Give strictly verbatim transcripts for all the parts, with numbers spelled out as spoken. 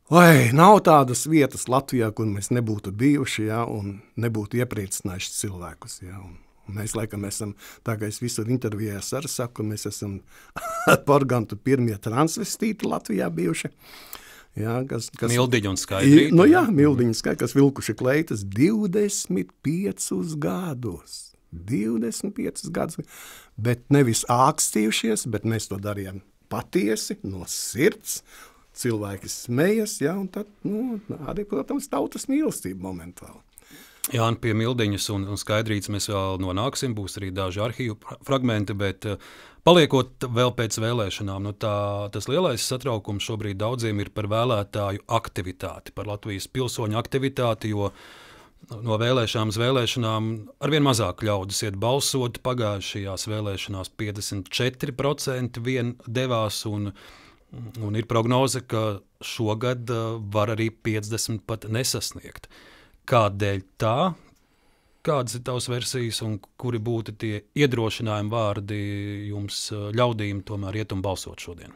Oi, nav tādas vietas Latvijā, kur mēs nebūtu bijuši, ja, un nebūtu iepriecinājuši cilvēkus. Ja, un, un mēs, laikam, esam, tā kā es visur intervijās arī saku, mēs esam ar Porgantu pirmie transvestīti Latvijā bijuši. Ja, kas, kas, Mildiņa un Skaidrīta. Nu jā, Mildiņa un Skaidrīta, kas vilkuši kleitas divdesmit piecus gadus. divdesmit piecus gadus, bet nevis ākstījušies, bet mēs to darījām patiesi, no sirds. Cilvēki smejas, ja, un tad, nu, arī, protams, tautas mīlestība momentāli. Jā, un pie Mildiņas un, un Skaidrītas mēs vēl nonāksim, būs arī daži arhīvu fragmenti, bet uh, paliekot vēl pēc vēlēšanām, nu tā, tas lielais satraukums šobrīd daudziem ir par vēlētāju aktivitāti, par Latvijas pilsoņu aktivitāti, jo no vēlēšanām uz vēlēšanām arvien mazāk ļaudis iet balsot, pagājušajās vēlēšanās piecdesmit četri procenti vien devās, un Un ir prognoze, ka šogad var arī piecdesmit pat nesasniegt. Kādēļ tā? Kādas ir tavas versijas un kuri būtu tie iedrošinājumi vārdi jums ļaudīm tomēr iet un balsot šodien?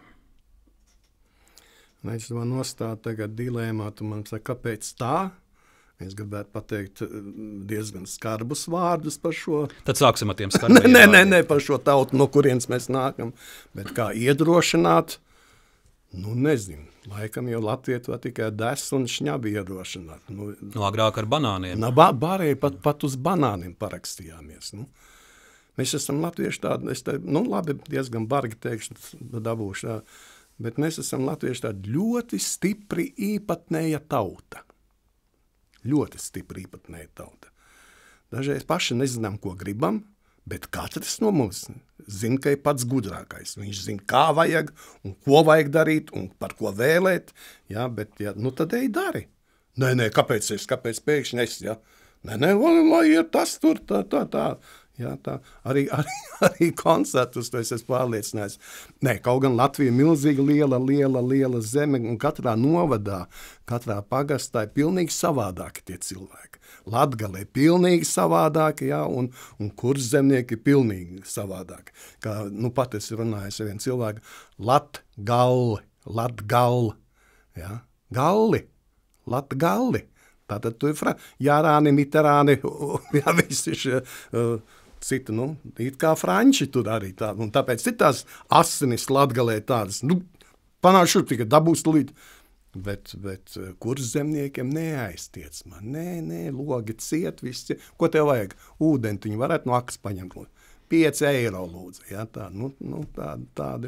Es to nostāju tagad dilēmā, tu man saka, kāpēc tā? Es gribētu pateikt diezgan skarbus vārdus par šo. Tad sāksim ar tiem skarbiem vārdiem. Nē, nē, nē, par šo tautu, no kurienes mēs nākam, bet kā iedrošināt. Nu, nezinu. Laikam jau Latvija to tikai des un šņabi iedošanāt. Nu, no agrāk ar banāniem. Nu, ba, bārēji pat, pat uz banāniem parakstījāmies. Nu. Mēs esam latvieši tādi, es te, nu, labi, diezgan bargi teikšu, dabūšu, tā, bet mēs esam latvieši tādi ļoti stipri īpatnēja tauta. Ļoti stipri īpatnēja tauta. Dažreiz paši nezinām, ko gribam, bet katrs no mums zina, ka ir pats gudrākais. Viņš zina, kā vajag un ko vajag darīt un par ko vēlēt. Ja, bet, ja, nu tad ej dari. Nē, nē, kāpēc es, kāpēc pēkšņi es, ja? Nē, nē, lai ir tas tur, tā, tā, tā. Ja, tā. Arī, arī, arī koncertus, to es esmu pārliecinājis. Nē, kaut gan Latvija ir milzīga, liela, liela, liela zeme, un katrā novadā, katrā pagastā ir pilnīgi savādāki tie cilvēki. Latgale ir pilnīgi savādāki, ja, un, un Kurzemnieki ir pilnīgi savādāki. Kā, nu, pat es runāju ar vienu cilvēku, Latgalli, Latgalli, ja, galli, Latgalli. Tātad tu ir fra... Jārāni, Miterāni, ja, visi šie uh, citi, nu, it kā franči tur arī tā, un tāpēc ir tās asinis Latgalē tādas, nu, panāšu tikai dabūs līdz. Bet, bet Kurzemniekiem neaiztiec man. Nē, nē, logi ciet, viss ciet. Ko tev vajag? Ūdentiņu varētu no akas paņemt. pieci eiro lūdzu. Ja, tā, nu, nu, tādi, tādi.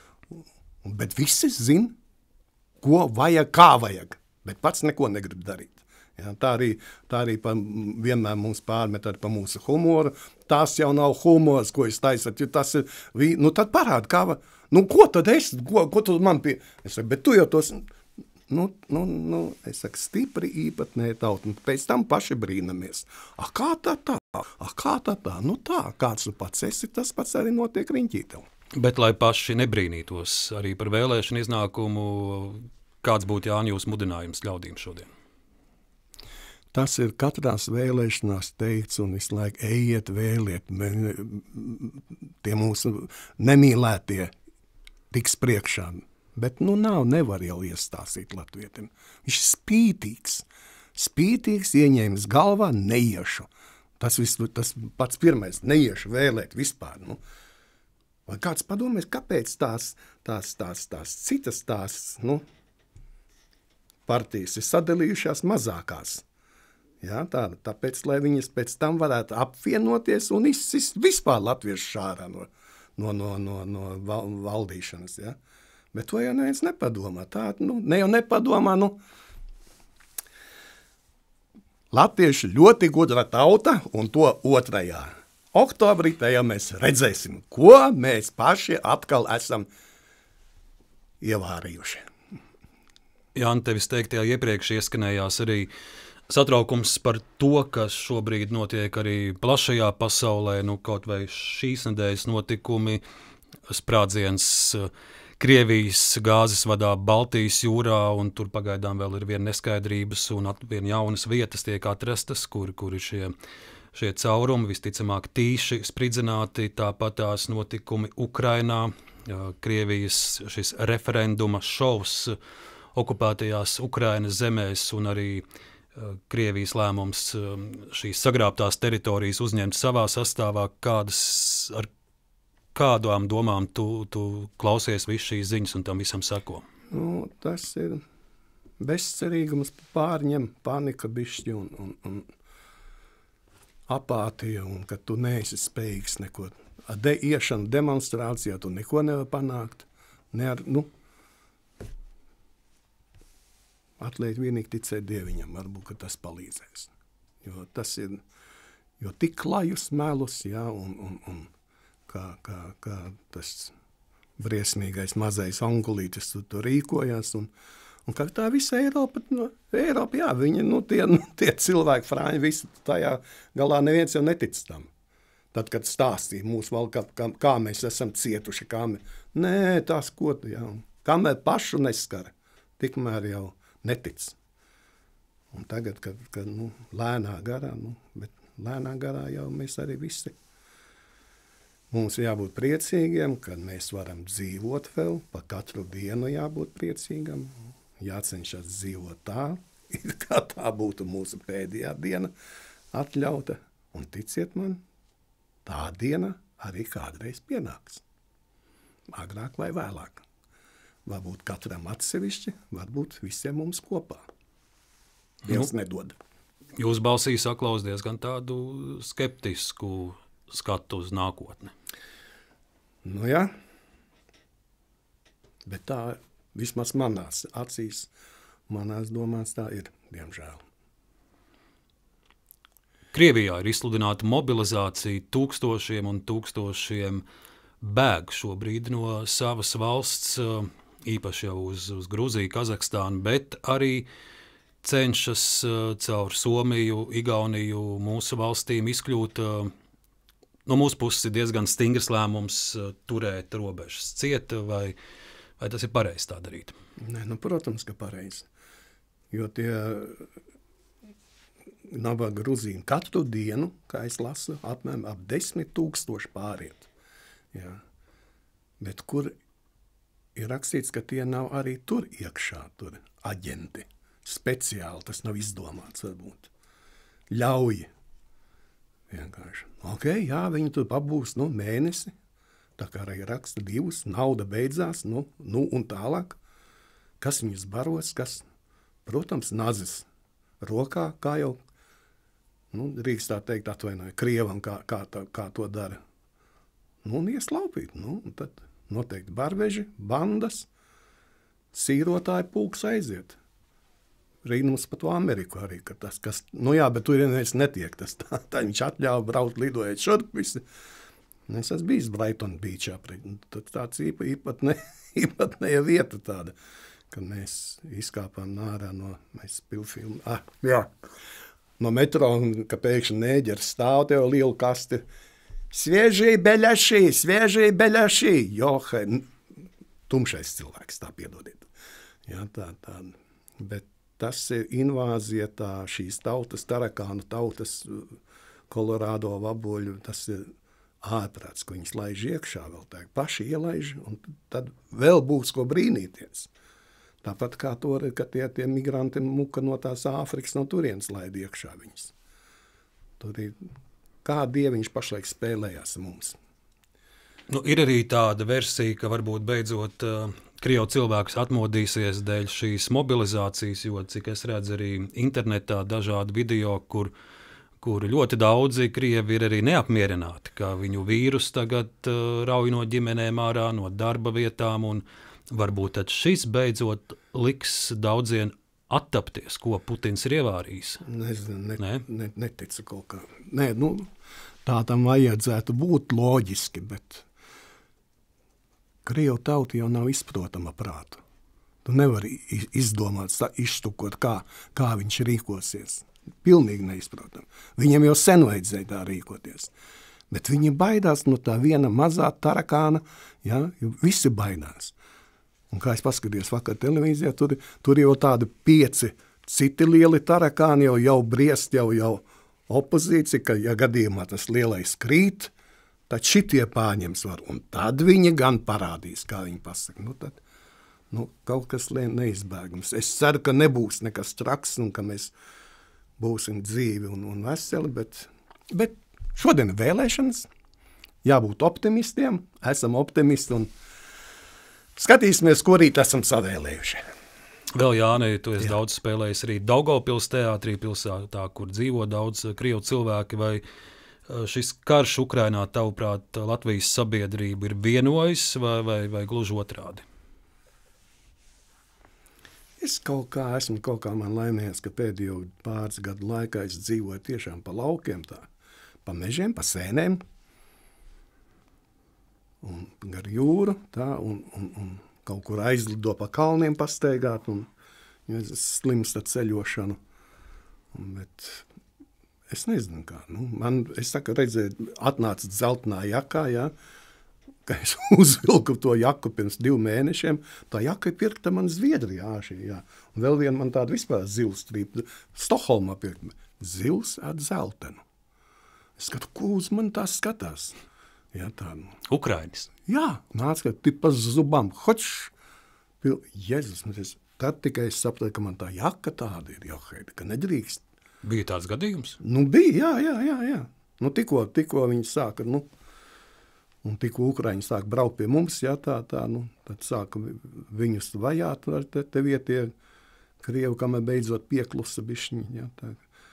Bet visi zin, ko vajag, kā vajag. Bet pats neko negrib darīt. Ja, tā arī, tā arī pa, vienmēr mums pārmet ar pa mūsu humoru. Tas jau nav humors, ko es taisat. Tas ir, nu tad parādi, kā va. Nu, ko tad es, ko, ko tu man pie... Es saku, bet tu jau tos... Nu, nu, nu, es saku, stipri īpatnēja tauta, un pēc tam paši brīnamies. A, kā tā tā? A, kā tā tā? Nu tā, kāds tu pats esi, tas pats arī notiek riņķītev. Bet, lai paši nebrīnītos arī par vēlēšanu iznākumu, kāds būtu Jāni jūs mudinājums ļaudīm šodien? Tas ir katrās vēlēšanās teikts, un visu laiku ejiet vēliet, tie mūsu nemīlētie tiks priekšā. Bet, nu, nav, nevar jau iestāstīt latvietim. Viņš ir spītīgs. Spītīgs, ieņēmis galvā, neiešu. Tas, viss, tas pats pirmais, neiešu vēlēt vispār. Nu. Vai kāds padomās, kāpēc tās, tās, tās, tās citas tās, nu, partijas ir sadalījušās mazākās. Jā, tā, tāpēc, lai viņas pēc tam varētu apvienoties un izsist vispār latviešu šārā no, no, no, no, no val, valdīšanas, jā. Bet to jau neviens nepadomā. Tā, nu, ne jau nepadomā, nu. Latvieši ļoti gudra tauta, un to otrajā oktobrī tajā mēs redzēsim, ko mēs paši atkal esam ievārījuši. Jāni, tevis teiktajā iepriekš ieskanējās arī satraukums par to, kas šobrīd notiek arī plašajā pasaulē, nu kaut vai šīs nedēļas notikumi, sprādziens Krievijas gāzes vadā Baltijas jūrā, un tur pagaidām vēl ir viena neskaidrības, un vien jaunas vietas tiek atrastas, kur, kur ir šie, šie caurumi, visticamāk tīši spridzināti, tāpat tās notikumi Ukrainā, Krievijas šis referenduma šovs okupētajās Ukrainas zemēs un arī Krievijas lēmums šīs sagrābtās teritorijas uzņemt savā sastāvā, kādas, ar kādām domām tu, tu klausies visu šīs ziņas un tam visam sako? Nu, tas ir bezcerīgums, pārņem panika bišķi un, un, un apātija, un ka tu neesi spējīgs neko. De, iešana demonstrācijā tu neko nevar panākt. Ne ar, nu, atliek vienīgi ticēt Dieviņam, varbūt, ka tas palīdzēs. Jo tas ir, jo tik klajus melus, jā, un, un, un kā, kā, kā tas briesmīgais mazais ongulītis tu, tu rīkojās, un, un kā tā visa Eiropa, nu, Eiropa, jā, viņi, nu, tie, nu, tie cilvēki, frāņi, visi tajā galā neviens jau netic tam. Tad, kad stāstīja mūs vēl, kā, kā, kā mēs esam cietuši, kā mēs, nē, tās ko, jā, kamēr pašu neskara, tikmēr jau netic. Un tagad, kad, kad nu, lēnā garā, nu, bet lēnā garā jau mēs arī visi, mums jābūt priecīgiem, kad mēs varam dzīvot vēl, pa katru dienu jābūt priecīgam, jācenšas dzīvot tā, kā tā būtu mūsu pēdējā diena atļauta, un ticiet man, tā diena arī kādreiz pienāks. Agrāk vai vēlāk. Varbūt katram atsevišķi, varbūt visiem mums kopā. Dievs nu, nedod. Jūs balsī saklaus diezgan tādu skeptisku skatu uz nākotni. Nu jā, bet tā vismaz manās acīs, manās domās tā ir, diemžēl. Krievijā ir izsludināta mobilizācija, tūkstošiem un tūkstošiem bēg šobrīd no savas valsts, īpaši jau uz, uz Gruziju, Kazahstānu, bet arī cenšas caur Somiju, Igauniju mūsu valstīm izkļūt. No mūsu puses ir diezgan stingrs lēmums turēt robežas ciet, vai, vai tas ir pareizi tā darīt? Nē, nu, protams, ka pareizi. Jo tie nabaga Grūzīni katru dienu, kā es lasu, apmēram ap desmit tūkstoši pāriet. Jā. Bet kur ir rakstīts, ka tie nav arī tur iekšā, tur aģenti. Speciāli, tas nav izdomāts varbūt. Ļauj. Vienkārši. Ok, jā, viņi tur pabūs, nu, mēnesi. Tā kā arī raksta divus, nauda beidzās, nu, nu un tālāk. Kas viņus baros, kas, protams, nazis rokā, kā jau, nu, drīkst tā teikt, atvainoja, Krievam, kā, kā, tā, kā to dara. Nu, un ieslaupīt, nu, un tad noteikti barveži, bandas, sīrotāji pulks aiziet. Rīd mums pa to Ameriku arī, ka tas, kas, nu jā, bet tur neviens netiek, tas tā, tā viņš atļauj braukt, lidojot šurp visi. Es esmu bijis Brighton Beachā, tad tāds īpa, īpatne, īpatnēja vieta tāda, kad mēs izkāpām ārā no, mēs pilfilmu, ah, jā, no metro, ka pēkšņi nēģers stāv tev lielu kasti, sviežī beļašī, sviežī beļašī, johai, tumšais cilvēks, tā piedodiet. Jā, tā, tā, bet tas ir invāzija, tā šīs tautas, tarakānu tautas, Kolorādo vaboļu, tas ir ārprāts, ko viņas laiž iekšā vēl tā, paši ielaiž, un tad vēl būs ko brīnīties. Tāpat kā to, ka tie, tie migranti muka no tās Āfrikas, no turienes laid iekšā viņas. Tur ir, kā dieviņš pašlaik spēlējās mums. Nu, ir arī tāda versija, ka varbūt beidzot uh, Krievu cilvēks atmodīsies dēļ šīs mobilizācijas, jo, cik es redzu arī internetā dažādi video, kur, kur ļoti daudzi Krievi ir arī neapmierināti, ka viņu vīrus tagad uh, rauj no ģimenēm ārā, no darba vietām, un varbūt tad šis beidzot liks daudziem attapties, ko Putins ir ievārījis. Nezinu, ne, ne? Ne, neticu kaut kā. Nē, nu, tā tam vajadzētu būt loģiski, bet Krievu tauta jau nav izprotama prātu. Tu nevari izdomāt, izštukot, kā, kā viņš rīkosies. Pilnīgi neizprotam. Viņam jau sen vajadzēja tā rīkoties. Bet viņi baidās no tā viena mazā tarakāna, ja, jo visi baidās. Un kā es paskatījos vakar televīzijā, tur, tur jau tādi pieci citi lieli tarakāni jau, jau briest, jau, jau opozīcija, ka ja gadījumā tas lielais krīt, tad šitie pārņems var, un tad viņi gan parādīs, kā viņi pasaka. Nu tad, nu, kaut kas neizbēgams. Es ceru, ka nebūs nekas traks un ka mēs būsim dzīvi un, un veseli, bet, bet šodien vēlēšanas, jābūt optimistiem, esam optimisti un skatīsimies, ko rīt esam savēlējuši. Vēl, Jāni, tu esi Jā. daudz spēlējis arī Daugavpils teātrī, pilsētā, kur dzīvo daudz krievu cilvēki, vai šis karš Ukrainā, tavuprāt, Latvijas sabiedrību ir vienojis vai, vai, vai gluži otrādi? Es kaut kā esmu kaut kā man laimējies, ka pēdējo pāris gadu laikā es dzīvoju tiešām pa laukiem, tā, pa mežiem, pa sēnēm, un gar jūru, tā, un, un, un kaut kur aizlido pa kalniem pasteigāt, un jo es slimstu ar ceļošanu, un, bet es nezinu kā, nu, man, es saku, redzēju, atnāca dzeltenā jakā, jā, ka es uzvilku to jaku pirms divu mēnešiem, tā jaka ir pirkta man Zviedrijā, šī, jā, un vēl viena man tāda vispār zilstrīpa, Stokholmā pirkta, zils ar zeltenu. Es skatu, ko uz man tās skatās. Jā, tā. Ukrainis. Jā, nāc, ka tipa zubam, hočš, pil, Jezus, es, tad tikai es sapratu, ka man tā jaka tāda ir, joheida, ka nedrīkst. Bija tāds gadījums? Nu, bija, jā, jā, jā, jā. Nu, tikko, tikko viņi sāka, nu, un tikko Ukraiņi sāka braukt pie mums, jā, tā, tā, nu, tad sāka viņus vajāt, te, te vietie krievi, kam beidzot pieklusa bišķiņi, jā, tā.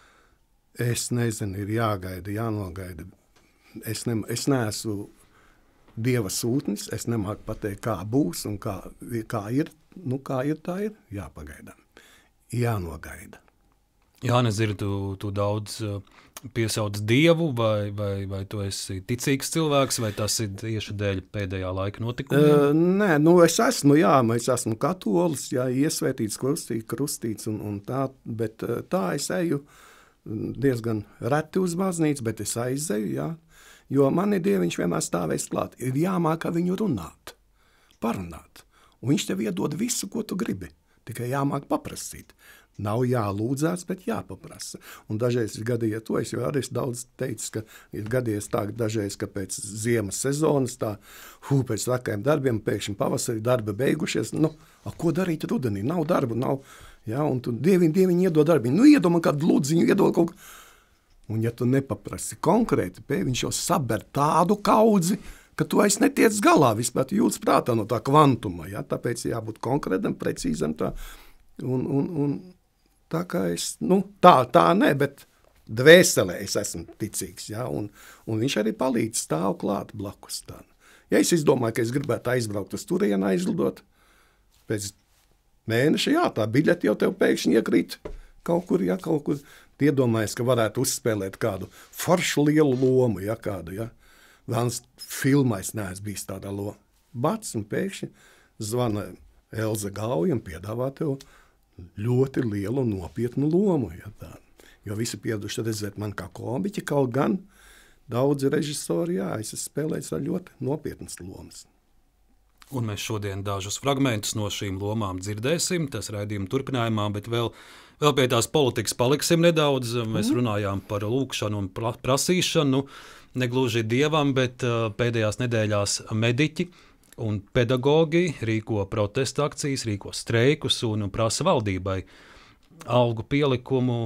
Es nezinu, ir jāgaida, jānogaida. Es, ne, es neesmu Dieva sūtnis, es nemāku pateikt, kā būs un kā, kā ir, nu, kā ir, tā ir, jāpagaida. Jānogaida. Jā, nezinu, tu, tu daudz piesauc Dievu, vai, vai, vai tu esi ticīgs cilvēks, vai tas ir tieši dēļ pēdējā laika notikumiem? Uh, nē, nu es esmu, jā, es esmu katolis, jā, iesvētīts, krustīts, krustīts un, un tā, bet tā es eju diezgan reti uz baznīcu, bet es aizeju, jā, jo mani Dieviņš vienmēr stāvēs klāt. Ir jāmāk ar viņu runāt, parunāt, un viņš tev iedod visu, ko tu gribi, tikai jāmāk paprasīt. Nav jālūdzās, bet jāpaprasa. Un dažreiz ir gadījies to, es jau arī daudz teicu, ka ir gadījies tā, dažreiz, ka pēc ziemas sezonas, tā, hū, pēc vakajiem darbiem, pēkšņi pavasarī darba beigušies, nu, a, ko darīt rudenī? Nav darbu, nav, jā, un tu dieviņ, dieviņ iedod darbiņu, nu, iedod man kādu lūdziņu, iedod kaut ko. Un ja tu nepaprasi konkrēti, pē, viņš jau saber tādu kaudzi, ka tu aiz netiec galā vispār, tu jūtas prātā no tā kvantuma, jā, tāpēc jābūt konkrētam, precīzam tā, un, un, un tā kā es, nu, tā, tā ne, bet dvēselē es esmu ticīgs, ja, un, un viņš arī palīdz stāv klāt blakus tā. Ja es izdomāju, ka es gribētu aizbraukt uz turienu aizlidot, pēc mēneša, jā, tā biļeti jau tev pēkšņi iekrīt kaut kur, ja, kaut kur, iedomājies, ka varētu uzspēlēt kādu foršu lielu lomu, ja, kādu, ja, vēlams filmā es neesmu bijis tādā loma. Bats un pēkšņi zvana Elza Gauja un piedāvā tev ļoti lielu nopietnu lomu. Ja, tā. Jo visi pieraduši redzēt man kā komiķi, kaut gan daudzi režisori, jā, es esmu spēlējis ar ļoti nopietnas lomas. Un mēs šodien dažus fragmentus no šīm lomām dzirdēsim, tas raidījuma turpinājumā, bet vēl, vēl pie tās politikas paliksim nedaudz. Mēs mm. runājām par lūkšanu un prasīšanu, negluži Dievam, bet pēdējās nedēļās mediķi un pedagogi rīko protesta akcijas, rīko streikus un prasa valdībai algu pielikumu.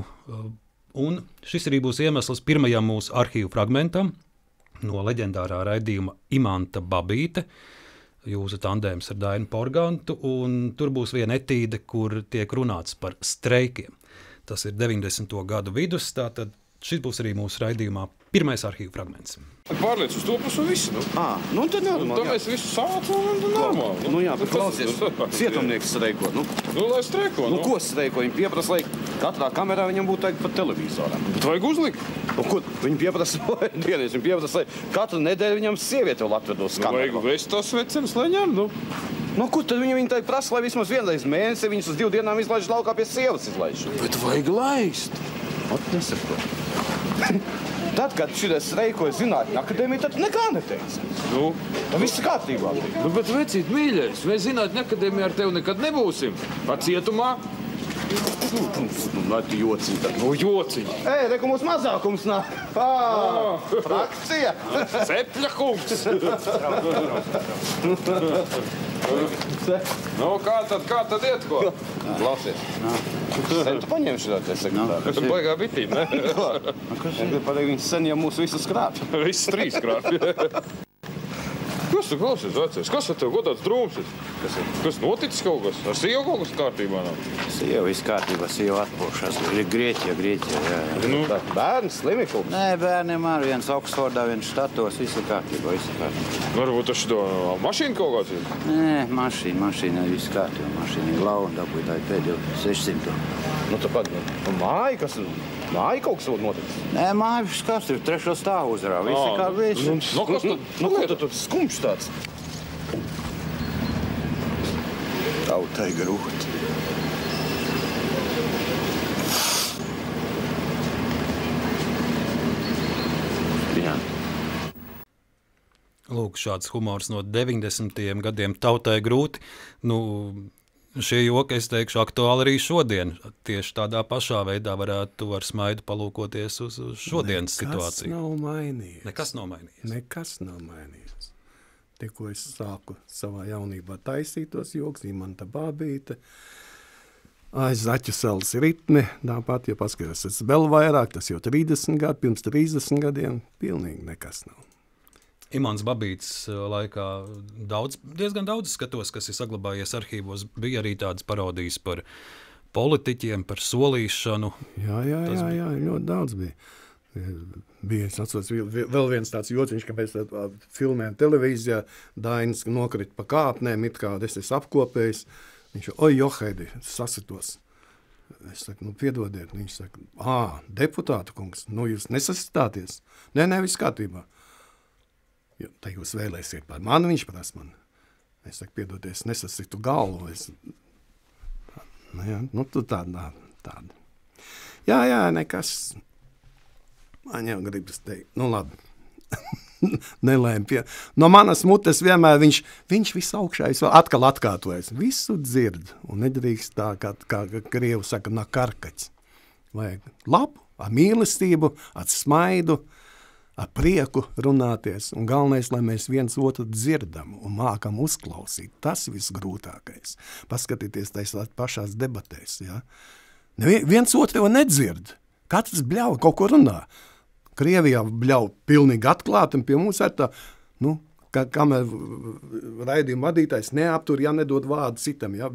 Un šis arī būs iemesls pirmajam mūsu arhīvu fragmentam no leģendārā raidījuma Imanta Babīte, jūsu tandēms ar Dainu Porgantu, un tur būs viena etīde, kur tiek runāts par streikiem. Tas ir deviņdesmito gadu vidus, tātad šis būs arī mūsu raidījumā pirmais arhīvu fragments. Pārliec uz to pusi un visu. Nu. À, nu tad normāli. Tad mēs visu sācam un tad normāli. Nu, nu jā, bet klausies, cietumnieks streiko. Nu, nu lai streiko. Nu, nu. ko streiko? Viņi pieprasa, lai katrā kamerā viņam būtu tagad pat televizoram. Bet vajag uzlikt. Nu, ko viņi pieprasa? Vienreiz viņi pieprasa, lai katru nedēļu viņam sievieti vēl atvedos nu, kamerā. Vajag vest tās vecenes, lai ņem, nu. Nu, kur tad viņi, viņi tagad prasa, lai vismaz vienreiz mēnesi viņus uz divu dienām izlaiž laukā pie sievas izlaiž? Bet vajag laist. Ot, nesaprot. Tad, kad šitais streikoja Zinātņu akadēmija, tad nekā neteica. Nu? Tad viss kārtībā. Nu, bet vecīt, mīļais, mēs Zinātņu akadēmijā ar tevi nekad nebūsim. Pa cietumā. Nu, nāti jociņi tad. Nu, jociņi. Ej, reku mums mazākums nāk. Ā, frakcija. Sepļa kungs. Nu, kā tad, kā tad iet, ko? Klausies. Sen tu paņem šo te sekretāru. Tas baigā bitīm, ne? Es gribu pateikt, viņas sen jau mūs visus krāp. Viss trīs krāpja. Kas tu klausies, vecais? Kas ar tev godāts drūmsis? Kas, kas noticis kaut kas? Ar sievu kaut kas kārtībā nav? Sieva viss kārtībā, sieva atpūšas. Grieķija, Grieķija, jā, jā. Nu, Bērns, slimikums. Nē, bērniem arī viens Oksfordā, viens Štatos, viss ir kārtībā, viss ir kārtībā. varbūt tas šito mašīnu kaut kāds ir? Nē, mašīna, mašīna, viss kārtībā, mašīna ir glauna dabūja, tā ir pēdējo sešsimt. Nu, tāpat, nu, māja, kas, māja kaut kas noticis. Nē, māja, viss kāds ir trešo stāvu uzrā, viss ir kā viss. Nu, Nu, kas nu, tad? nu, ko tu tur skumjš tāds? Tautai grūti. Jā. Lūk, šāds humors no deviņdesmitajiem gadiem tautai grūti. Nu, šie joki, es teikšu, aktuāli arī šodien. Tieši tādā pašā veidā varētu ar smaidu palūkoties uz, uz šodienas Nekas situāciju. nav mainījies. Nekas nav mainījies. Nekas nav mainījies. Tikko es sāku savā jaunībā taisīt tos joks, Imanta Bābīte, aiz Zaķu salas ritme, tāpat, ja paskatās, tas vēl vairāk, tas jau trīsdesmit gadi, pirms trīsdesmit gadiem, pilnīgi nekas nav. Imants Babīts laikā daudz, diezgan daudz skatos, kas ir saglabājies arhīvos. Bija arī tādas parodijas par politiķiem, par solīšanu. Jā, jā, Tas jā, jā, ļoti daudz bija. Bija, es atceros, vēl viens tāds jociņš, ka mēs filmējam televīzijā, Dainis nokrita pa kāpnēm, it kā es esmu apkopējis. Viņš jau, oj, Johaidi, sasitos. Es saku, nu, piedodiet. Viņš saka, ā, deputāta kungs, nu, jūs nesasitāties? Nē, nē, viss kārtībā. Jo, tā jūs vēlēsiet par mani, viņš prasa man. Es saku, piedodies, nesasitu galvu. Es... Nu, jā, nu, tu tāda, tāda. Jā, jā, nekas... Man jau gribas teikt, nu labi, nelēm pie. No manas mutes vienmēr viņš, viņš visu augšais atkal atkārtojas. Visu dzird un nedrīkst tā, kā, kā krievu saka, na karkaķis. Vajag labu, ar mīlestību, ar smaidu, ar prieku runāties. Un galvenais, lai mēs viens otru dzirdam un mākam uzklausīt. Tas viss grūtākais. Paskatieties tais pašās debatēs. Ja? Viens otru jau nedzird. Katrs bļauj, kaut ko runā. Krievijā bļauj pilnīgi atklāti, un pie mums ir tā, nu, kā, kamēr raidījuma vadītājs neaptur, ja nedod vārdu citam, ja,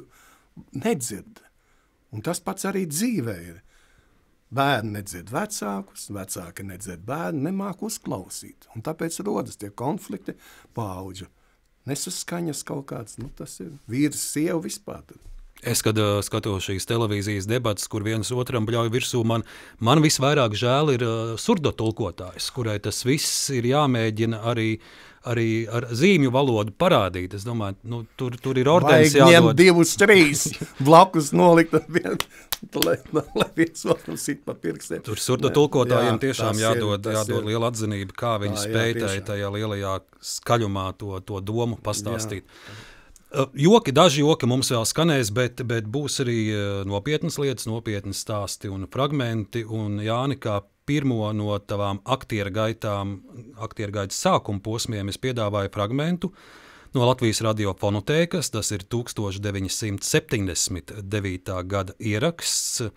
nedzird. Un tas pats arī dzīvē ir. Bērni nedzird vecākus, vecāki nedzird bērni, nemāk uzklausīt. Un tāpēc rodas tie konflikti, paudžu nesaskaņas kaut kāds, nu, tas ir vīrs, sieva vispār. Es, kad uh, skatos šīs televīzijas debatas, kur viens otram bļauj virsū, man, man visvairāk žēl ir uh, surdotulkotājs, kurai tas viss ir jāmēģina arī, arī ar zīmju valodu parādīt. Es domāju, nu, tur, tur ir ordens jādod. Vajag ņemt divus, trīs, blakus nolikt, vien, lai, lai viens otram sit pa pirkstiem. Tur surdotulkotājiem Jā, tiešām tas jādod, ir, jādod ir. liela atzinība, kā viņi Tā, jā, spēj tiešām. tajā lielajā skaļumā to, to domu pastāstīt. Jā. Joki, daži joki mums vēl skanēs, bet, bet būs arī nopietnas lietas, nopietnas stāsti un fragmenti. Un Jāni, kā pirmo no tavām aktiera gaitām, aktiera gaitas sākuma posmiem, es piedāvāju fragmentu no Latvijas radio fonotēkas. Tas ir tūkstoš deviņi simti septiņdesmit devītā gada ieraksts.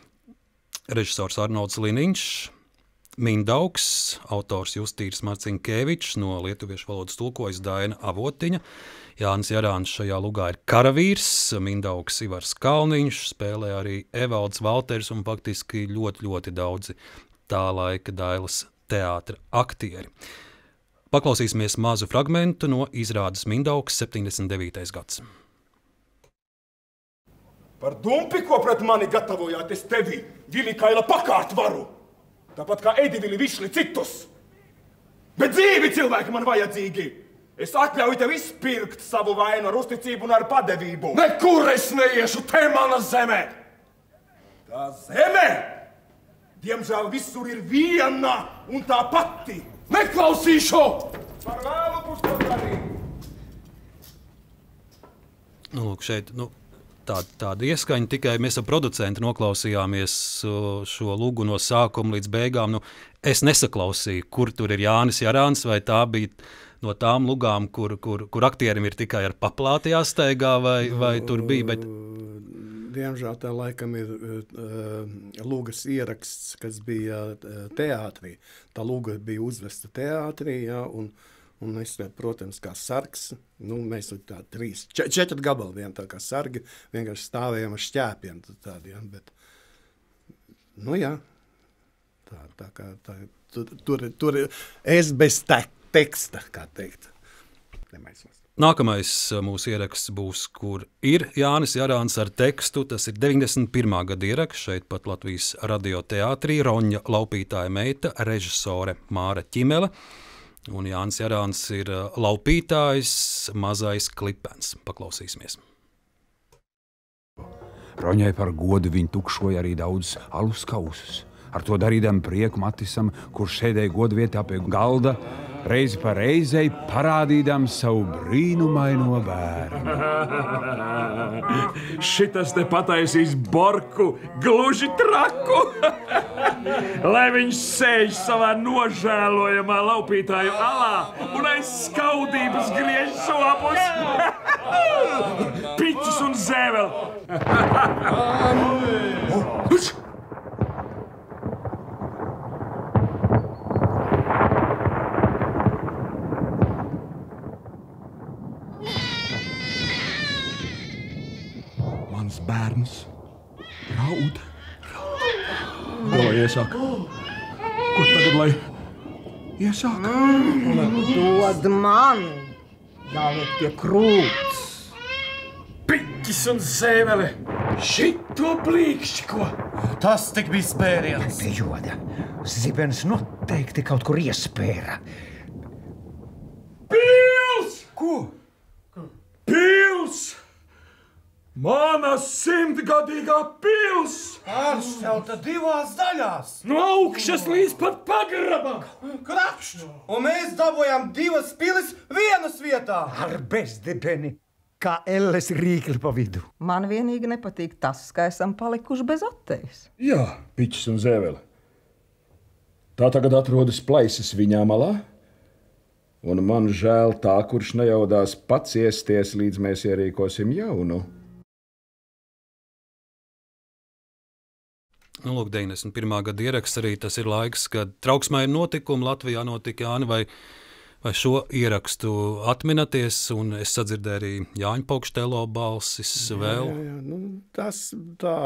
Režisors Arnolds Liniņš, Mindaugs, autors Justīrs Marcinkēvičs, no lietuviešu valodas tulkojas Daina Avotiņa. Jānis Jarāns šajā lugā ir karavīrs, Mindaugs Ivars Kalniņš, spēlē arī Evalds Valters un faktiski ļoti, ļoti daudzi tā laika Dailas teātra aktieri. Paklausīsimies mazu fragmentu no izrādes Mindaugs septiņdesmit devītais gads. Par dumpi, ko pret mani gatavojāt, es tevi Vilikaila pakārt varu. Tāpat kā Edivili Višli citus. Bet dzīvi cilvēki man vajadzīgi. Es atļauju tev izpirkt savu vainu ar uzticību un ar padevību. Nekur es neiešu, te mana zeme! Tā zeme, diemžēl visur ir viena un tā pati. Neklausīšu! Par vēlu būs to darīt! Nu, lūk, šeit, nu, tā, tāda ieskaņa, tikai mēs ar producentu noklausījāmies šo lugu no sākuma līdz beigām. Nu, es nesaklausīju, kur tur ir Jānis Jarāns, vai tā bija no tām lugām, kur, kur, kur aktierim ir tikai ar paplāti jāsteigā, vai, vai tur bija? Bet... Diemžēl tā laikam ir uh, lugas ieraksts, kas bija uh, teātrī. Tā luga bija uzvesta teātrī, jā, un, un es, protams, kā sargs, nu, mēs tā trīs, če, četri gabali vien tā kā sargi, vienkārši stāvējām ar šķēpiem tādi, jā, bet, nu jā, tā, tā kā, tā, tur, tur, tur es bez te, teksta, kā teikt, nemaisos. Nākamais mūsu ieraksts būs, kur ir Jānis Jarāns ar tekstu. Tas ir deviņdesmit pirmā gada ieraksts šeit pat Latvijas radio teātrī. Roņa laupītāja meita, režisore Māra Ķimele. Un Jānis Jarāns ir laupītājs, mazais klipens. Paklausīsimies. Roņai par godu viņi tukšoja arī daudz alus kausus. Ar to darīdam prieku Matisam, kurš sēdēja godu vietā pie galda, reizi pa reizei parādīdam savu brīnumaino bērnu. Šitas te pataisīs Borku gluži traku. Lai viņš sēž savā nožēlojamā laupītāju alā un aiz skaudības griež sopus. Piķis un zēvel. Mans bērns raud. Ko lai iesāk? Ko tagad lai iesāk? Dod man, jāliek pie krūts. Piķis un zēvele. Šito plīkšķiko. Tas tik bija spēriens. Pie joda. Zibens noteikti kaut kur iespēra. Pils! Ko? Pils! Mana simtgadīgā pils! Pāršķelta divās daļās. No augšas līdz pat pagrabam. Krakšķi! Un mēs dabojām divas pilis vienas vietā. Ar bezdibeni, kā elles rīkli pa vidu. Man vienīgi nepatīk tas, ka esam palikuši bez attejas. Jā, piķis un zēvele. Tā tagad atrodas plaisas viņā malā. Un man žēl tā, kurš nejaudās pats iesties, līdz mēs ierīkosim jaunu. Nu, lūk, deviņdesmit pirmā gada ieraksts arī tas ir laiks, kad trauksmēji notikumi Latvijā notika. Jāni, vai, vai šo ierakstu atminaties? Un es sadzirdēju arī Jāņa Paukštelo balsis vēl. Jā, jā, nu, tas tā,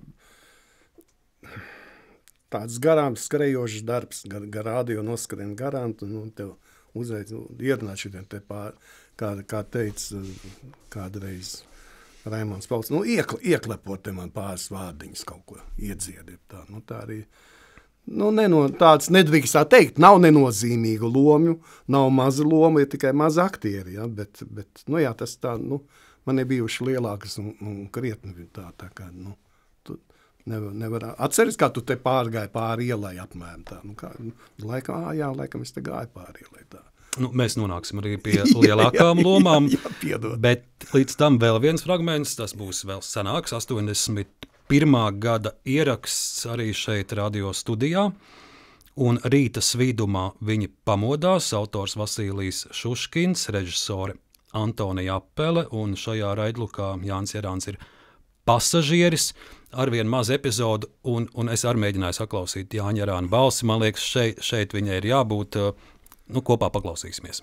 tāds garām skrejošs darbs, gar, gar radio noskrien garām, tu, nu, tev uzreiz nu, ierunāt šitiem te pār, kā, kā teica kādreiz Raimons Pauls, nu, iekle, ieklepot te man pāris vārdiņas kaut ko iedziediet. Tā, nu, tā arī, nu, neno, tāds nedrīkst tā teikt, nav nenozīmīgu lomju, nav maza loma, ir tikai maza aktieri, ja, bet, bet, nu, jā, tas tā, nu, man ir bijuši lielākas un, un krietni tā, tā kā, nu, tu nevar, nevar, atceries, kā tu te pārgāji pāri ielai apmēram tā, nu, kā, nu, laikam, ā, jā, laikam es te gāju pāri ielai tā. Nu, mēs nonāksim arī pie lielākām lomām, jā, jā, bet līdz tam vēl viens fragments, tas būs vēl senāks, astoņdesmit pirmā gada ieraksts arī šeit radio studijā, un rīta svīdumā viņi pamodās, autors Vasīlijs Šuškins, režisore Antonija Apele, un šajā raidlukā Jānis Jarāns ir pasažieris, arvien maz epizodu, un, un es arī mēģināju saklausīt Jāņa Jarāna balsi, man liekas, šeit, šeit viņai ir jābūt. Nu, kopā paklausīsimies.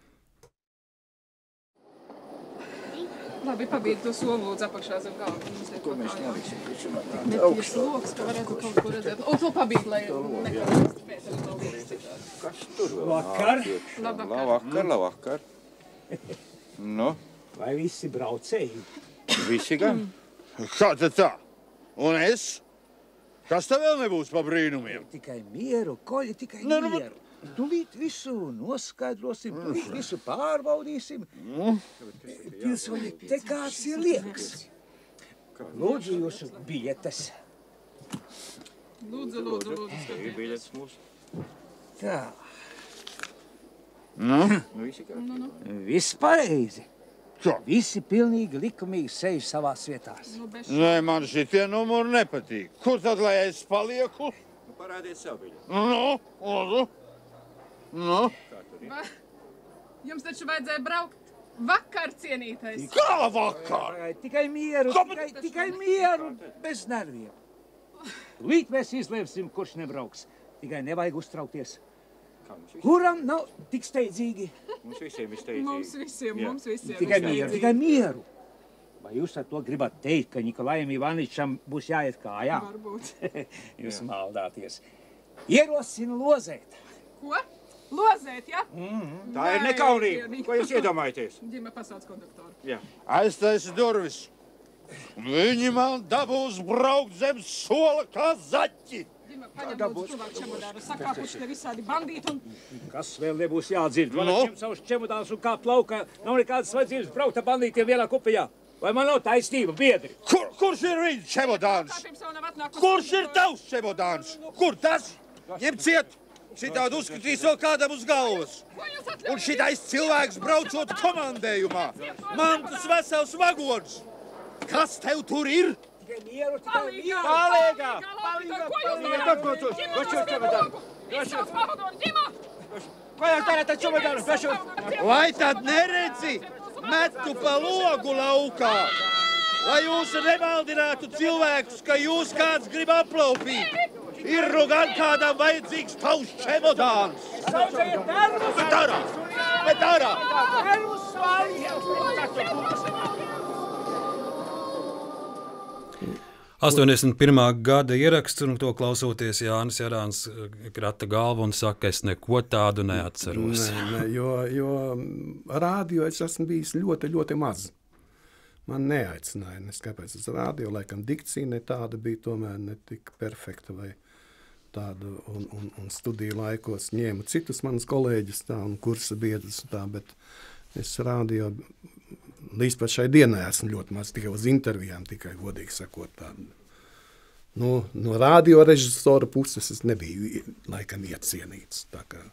Labi, pabied to somu lūdzu apakšā zem galva. Ko mēs neliksim? Neties loks, ka varētu kaut ko redzēt. Un to pabied, lai nekādas pēc to lietas. Kas tur vēl? Vakar. Labvakar. Labvakar, labvakar. Nu? Vai visi braucēji? Visi gan? Kā tad tā? Un es? Kas tā vēl nebūs pa brīnumiem? Tikai mieru, koļi, tikai ne, nu, mieru. Tūlīt visu noskaidrosim, tūlīt visu pārbaudīsim. Pilsoņi, te kāds ir liekas. Lūdzu jūsu biļetes. Lūdzu, lūdzu, lūdzu. Ir biļetes mūsu. Tā. Nu? Visi kā? Nu, nu. Viss pareizi. Kā? Visi pilnīgi likumīgi sēž savās vietās. Nu, bez... Nē, man šitie numuri nepatīk. Kur tad, lai es palieku? Nu, parādiet savu biļeti. Nu, lūdzu. Nu? Va... Jums taču vajadzēja braukt vakar, cienītais. Kā vakar? Tikai mieru, tikai, tikai mieru, bez nerviem. Līt mēs izlēmsim, kurš nebrauks. Tikai nevajag uztraukties. Kuram nav tik steidzīgi? Mums visiem ir steidzīgi. Mums visiem, Jā. mums visiem. Tikai mieru, tikai mieru. Vai jūs ar to gribat teikt, ka Nikolajam Ivaničam būs jāiet kājā? Varbūt. Jūs maldāties. Ierosinu lozēt. Ko? Lozēt, ja? Mm-hmm. Tā ir nekaunība. Ko jūs iedomājaties? Ģime, pasauc konduktoru. Jā. Aiztaisi durvis. Viņi man dabūs braukt zem sola kā zaķi. Ģime, paņem lūdzu tuvāk čemodāru. Sakāpuši te visādi bandīti un... Kas vēl nebūs jādzird? No? Varat ņemt savus čemodānus un kāpt laukā. Nav nekādas vajadzības braukt ar bandītiem vienā kupijā. Vai man nav taisnība, biedri? Kur, kurš ir viņa čemodāns? Kurš ir tavs čemodāns? Kur tas? Ņem ciet! Citādi uzskatīs vēl kādam uz galvas. Un šitais cilvēks braucot komandējumā. Man tas vesels vagons. Kas tev tur ir? Tikai mieru, tikai mieru. Palīgā! Ko jūs darāt ar čemodānu? Lai tad neredzi, metu pa logu laukā. Lai jūs nemaldinātu cilvēkus, ka jūs kāds grib aplaupīt. Ir nu gan kādam vajadzīgs tavs čemodāns. Sauciet nervus! Bet ārā! Bet ārā! Nervus svāļiet! astoņdesmit pirmā gada ieraksts, un to klausoties Jānis Jarāns krata galvu un saka, es neko tādu neatceros. Nē, nē, jo, jo rādio es esmu bijis ļoti, ļoti maz. Man neaicināja, nes kāpēc es rādio, laikam dikcija ne tāda bija tomēr ne tik perfekta vai tādu, un, un, un studiju laikos ņēmu citus manus kolēģus tā, un kursa biedrus un tā, bet es rādio līdz pat šai dienai esmu ļoti maz, tikai uz intervijām, tikai godīgi sakot tādu. Nu, no rādio režisora puses es nebiju laikam iecienīts, tā kā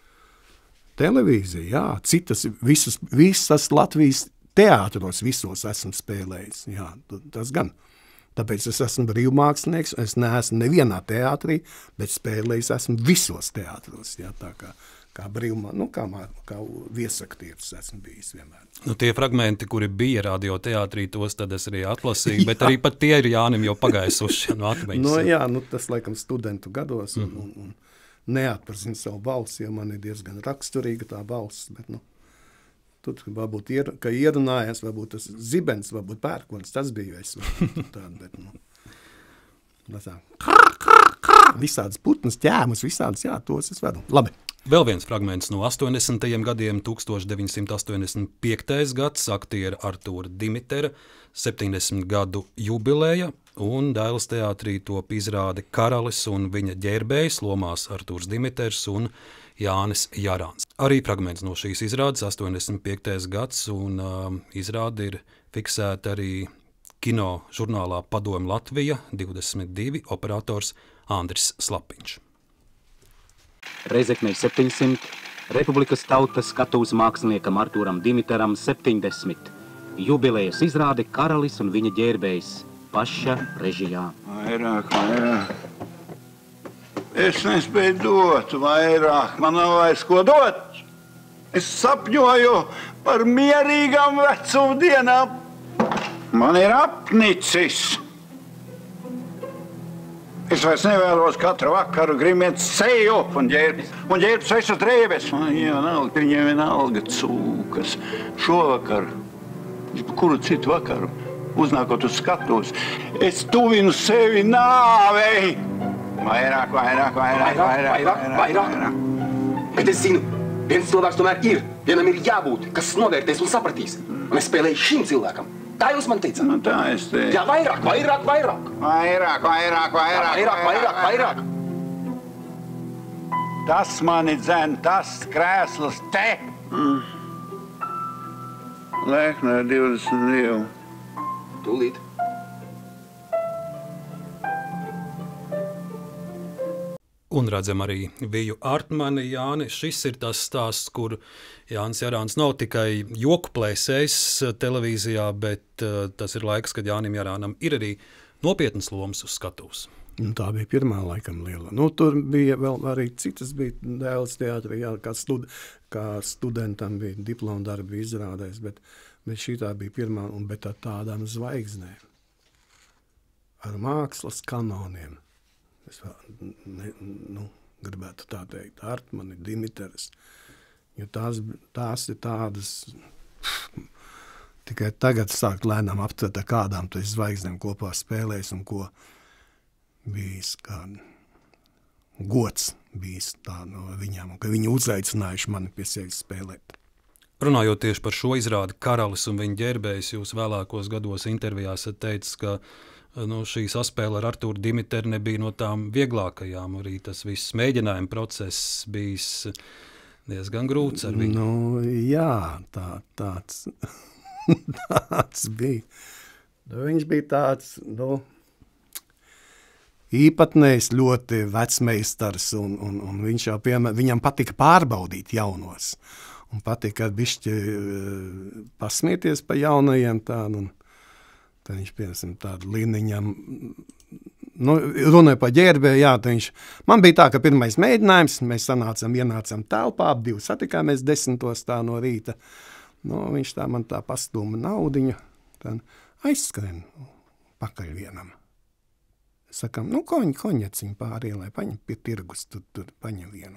televīzija, jā, citas, visas, visas Latvijas teātros visos esmu spēlējis, jā, tas gan. Tāpēc es esmu brīvmākslinieks, es neesmu nevienā teātrī, bet spēlējis esmu visos teātros, jā, tā kā, kā brīvmā, nu, kā, kā viesaktieris esmu bijis vienmēr. Nu, tie fragmenti, kuri bija radio teātrī, tos tad es arī atlasīju, bet arī pat tie ir Jānim jau pagaisuši no atmiņas. No jā, nu, tas laikam studentu gados un, un, un neatpazinu savu balsi, jo man ir diezgan raksturīga tā balss, bet, nu, tur varbūt ir, ka ierunājās, varbūt tas zibens, varbūt pērkons, tas bija es. Tād, bet, nu, tā. Visādas putnas, ķēmus, visādas, jā, tos es vedu. Labi. Vēl viens fragments no astoņdesmitajiem gadiem, tuksstoš deviņsimt astoņdesmit piektais gads, aktiera Artūra Dimitera, septiņdesmit gadu jubileja, un Dailes teātrī top izrāde Karalis un viņa ģērbējs, lomās Artūrs Dimiters un Jānis Jarāns. Arī fragments no šīs izrādes, astoņdesmit piektais gads, un uh, izrāde ir fiksēta arī kino žurnālā Padome Latvija, divdesmit divi, operators Andris Slapiņš. Reizeknei septiņsimt, Republikas tautas skatuves māksliniekam Artūram Dimiteram septiņdesmit, jubilejas izrāde Karalis un viņa ģērbējs, paša režijā. Vairāk, vairāk. Es nespēju dot vairāk, man nav vairs ko dot. Es sapņoju par mierīgām vecuma dienām. Man ir apnicis. Es vairs nevēlos katru vakaru grimiet seju un ģērbs, un ģērbs sešas drēbes. Man vienalga, viņiem vienalga cūkas. Šovakar, kuru citu vakaru, uznākot uz skatuves, es tuvinu sevi nāvei. Vairāk, vairāk, vairāk, vairāk, vairāk, vairāk. Bet es zinu, viens cilvēks tomēr ir, vienam ir jābūt, kas novērtēs un sapratīs. Un es spēlēju šim cilvēkam. Tā jūs man teicāt? Nu, tā es teicu. Jā, vairāk, vairāk, vairāk. Vairāk, vairāk, vairāk, vairāk, vairāk, vairāk. Tas mani dzen, tas krēsls te. Mm. Lēknē divdesmit divi. Tūlīt. Un redzam arī Viju Artmani, Jāni. Šis ir tas stāsts, kur Jānis Jarāns nav tikai joku plēsējs televīzijā, bet uh, tas ir laiks, kad Jānim Jarānam ir arī nopietnas lomas uz skatuves. Un tā bija pirmā laikam liela. Nu, tur bija vēl arī citas bija dēles teātri, jā, kā, stud, kā studentam bija diploma darbi izrādēs, bet, bet šī tā bija pirmā, un bet ar tādām zvaigznēm. Ar mākslas kanoniem. Es vēl, ne, nu, gribētu tā teikt, Artmani, Dimiteras, jo tās, tās ir tādas, tikai tagad sākt lēnām aptvert ar kādām tu zvaigznēm kopā spēlēs un ko bijis kā gods bijis tā no viņām, un ka viņi uzaicinājuši mani pie sevis spēlēt. Runājot tieši par šo izrādi Karalis un viņa ģērbējs, jūs vēlākos gados intervijās esat teicis, ka nu, šī saspēle ar Artūru Dimiteru nebija no tām vieglākajām, arī tas viss mēģinājuma process bijis diezgan grūts ar viņu. Nu, jā, tā, tāds, tāds bija. Viņš bija tāds, nu, īpatnējs, ļoti vecmeistars, un, un, un viņš jau, piemēram, viņam patika pārbaudīt jaunos, un patika bišķi pasmieties pa jaunajiem tādu, un tad viņš, piemēram, tādu līniņam, nu, runāja pa ģērbēju, jā, tad viņš, man bija tā, ka pirmais mēģinājums, mēs sanācam, ienācam telpā, ap divu satikāmies desmitos tā no rīta, nu, viņš tā man tā pastūma naudiņu, tad aizskrien pakaļ vienam. Sakam, nu, koņ, koņaciņu pārielē, paņem pie tirgus, tur, tur paņem vienu.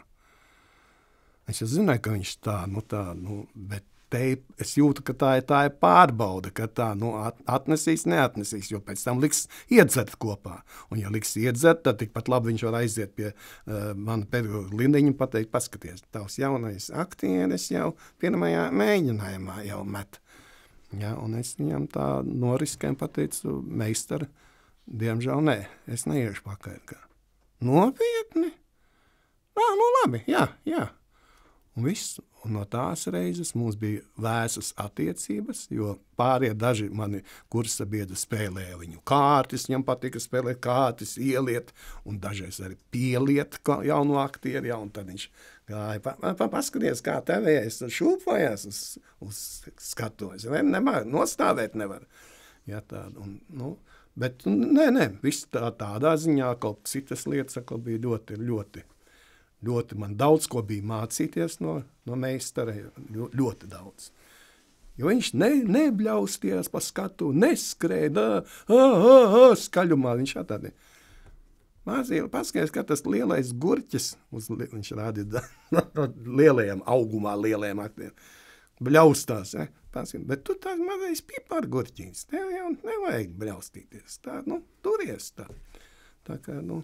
Es jau zināju, ka viņš tā, nu tā, nu, bet te es jūtu, ka tā ir, tā ir pārbauda, ka tā, nu, at, atnesīs, neatnesīs, jo pēc tam liks iedzert kopā. Un ja liks iedzert, tad tikpat labi viņš var aiziet pie uh, mana pedagoga Lindiņa un pateikt, paskaties, tavs jaunais aktieris jau pirmajā mēģinājumā jau met. Ja, un es viņam tā noriskēm pateicu, meistara, diemžēl nē, es neiešu pakaļ. Kā. Nopietni? Ā, nu labi, jā, jā. Un viss, un no tās reizes mums bija vēsas attiecības, jo pārie daži mani kursa biedri spēlēja viņu kārtis, viņam patika spēlēt kārtis, ieliet, un dažreiz arī pieliet jaunu aktieri, ja, un tad viņš gāja, pa, pa, paskaties, kā tevējas, šūpojās uz, uz skatuves, ne, nemār, nostāvēt nevar. Ja, tāda, un, nu, bet, nē, nē, viss tā, tādā ziņā, kaut citas lietas, kaut bija ļoti, ļoti, ļoti, man daudz ko bija mācīties no, no meistara, ļoti daudz. Jo viņš ne, nebļaustījās pa skatu, neskrēja, skaļumā, viņš tādi. Mācīja, paskaties, ka tas lielais gurķis, uz, viņš rādīja no lielajiem augumā, lielajiem aktieriem, bļaustās, ja? Paskaties, bet tu tās mazais pipargurķīns, tev jau nevajag bļaustīties, tā, nu, turies tā. Tā kā, nu,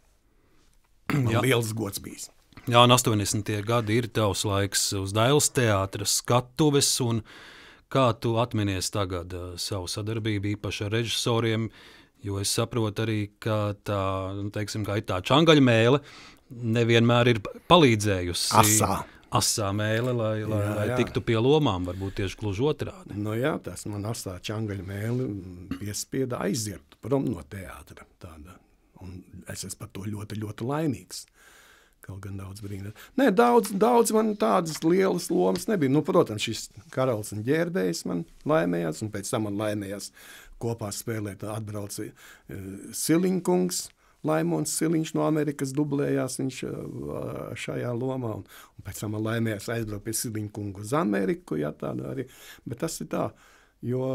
man liels gods bijis. Jā, un astoņdesmitie gadi ir tavs laiks uz Dailes teātra skatuves, un kā tu atminies tagad uh, savu sadarbību īpaši ar režisoriem, jo es saprotu arī, ka tā, nu, teiksim, kā ir tā čangaļa mēle, nevienmēr ir palīdzējusi. Asā. Asā mēle, lai, lai, jā, lai jā. tiktu pie lomām, varbūt tieši gluži otrādi. Nu jā, tas man asā čangaļa mēle piespieda aiziet prom no teātra tāda. Un es esmu par to ļoti, ļoti laimīgs. Kaut gan daudz brīnās. Nē, daudz, daudz man tādas lielas lomas nebija. Nu, protams, šis Karalis un ģērbējs man laimējās, un pēc tam man laimējās kopā spēlēt, atbrauca uh, Siliņkungs, Laimons Siliņš no Amerikas dublējās viņš uh, šajā lomā, un, un pēc tam man laimējās aizbraukt pie Siliņkungu uz Ameriku, jā, tāda arī. Bet tas ir tā, jo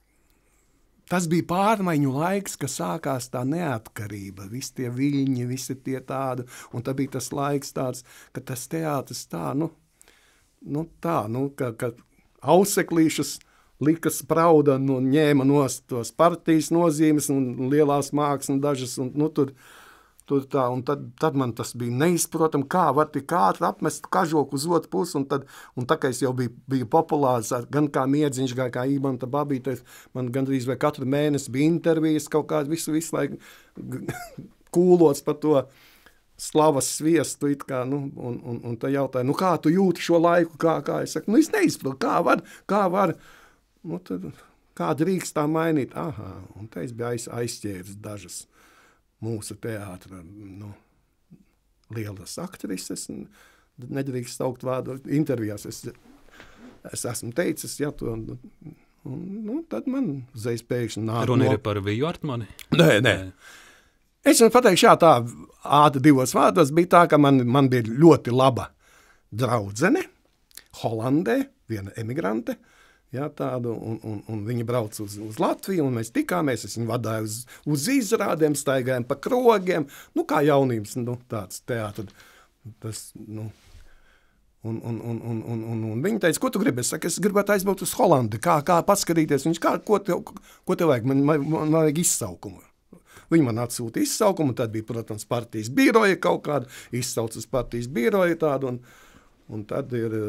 tas bija pārmaiņu laiks, ka sākās tā neatkarība, visi tie viļņi, visi tie tādi, un tā bija tas laiks tāds, ka tas teātris tā, nu, nu tā, nu, ka, ka auseklīšus lika sprauda un ņēma nost tos partijas nozīmes un lielās mākslas dažas, un, nu, tur, tur tā, un tad, tad man tas bija neizprotam, kā var tik ātri apmest kažoku uz otru pusi, un tad, un tā kā es jau biju, biju populārs, gan kā Miedziņš, gan kāĪbanta Babītais, man gandrīz vai katru mēnesi bija intervijas, kaut kāds visu, visu laiku kūlots par to slavas sviestu, it kā, nu, un, un, un tā jautāja, nu kā tu jūti šo laiku, kā, kā, es saku, nu es neizprotu, kā var, kā var, nu tad, kā drīkst tā mainīt, aha, un te es biju aiz, aizķēris dažas mūsu teātra, nu, lielas aktrises, nedrīkst saukt vārdu intervijās, es, es esmu teicis, ja, to, un, nu, tad man uzreiz pēkšņi nāk. Runa ir par Viju Artmani? Nē, nē. Es jums pateikšu, jā, tā ātri divos vārdos bija tā, ka man, man bija ļoti laba draudzene Holandē, viena emigrante, jā, tādu, un, un, un viņi brauc uz, uz Latviju, un mēs tikāmies, es viņu vadāju uz, uz izrādēm, staigājām pa krogiem, nu, kā jaunības, nu, tāds teātri, tas, nu, Un, un, un, un, un, un, un viņi teica, ko tu gribi? Es saku, es gribētu aizbraukt uz Holandi, kā, kā paskatīties. Viņš, kā, ko tev, ko tev vajag? Man, man, man vajag izsaukumu. Viņi man atsūta izsaukumu, tad bija, protams, partijas biroja kaut kāda, izsauc uz partijas biroja tādu, un, un tad ir,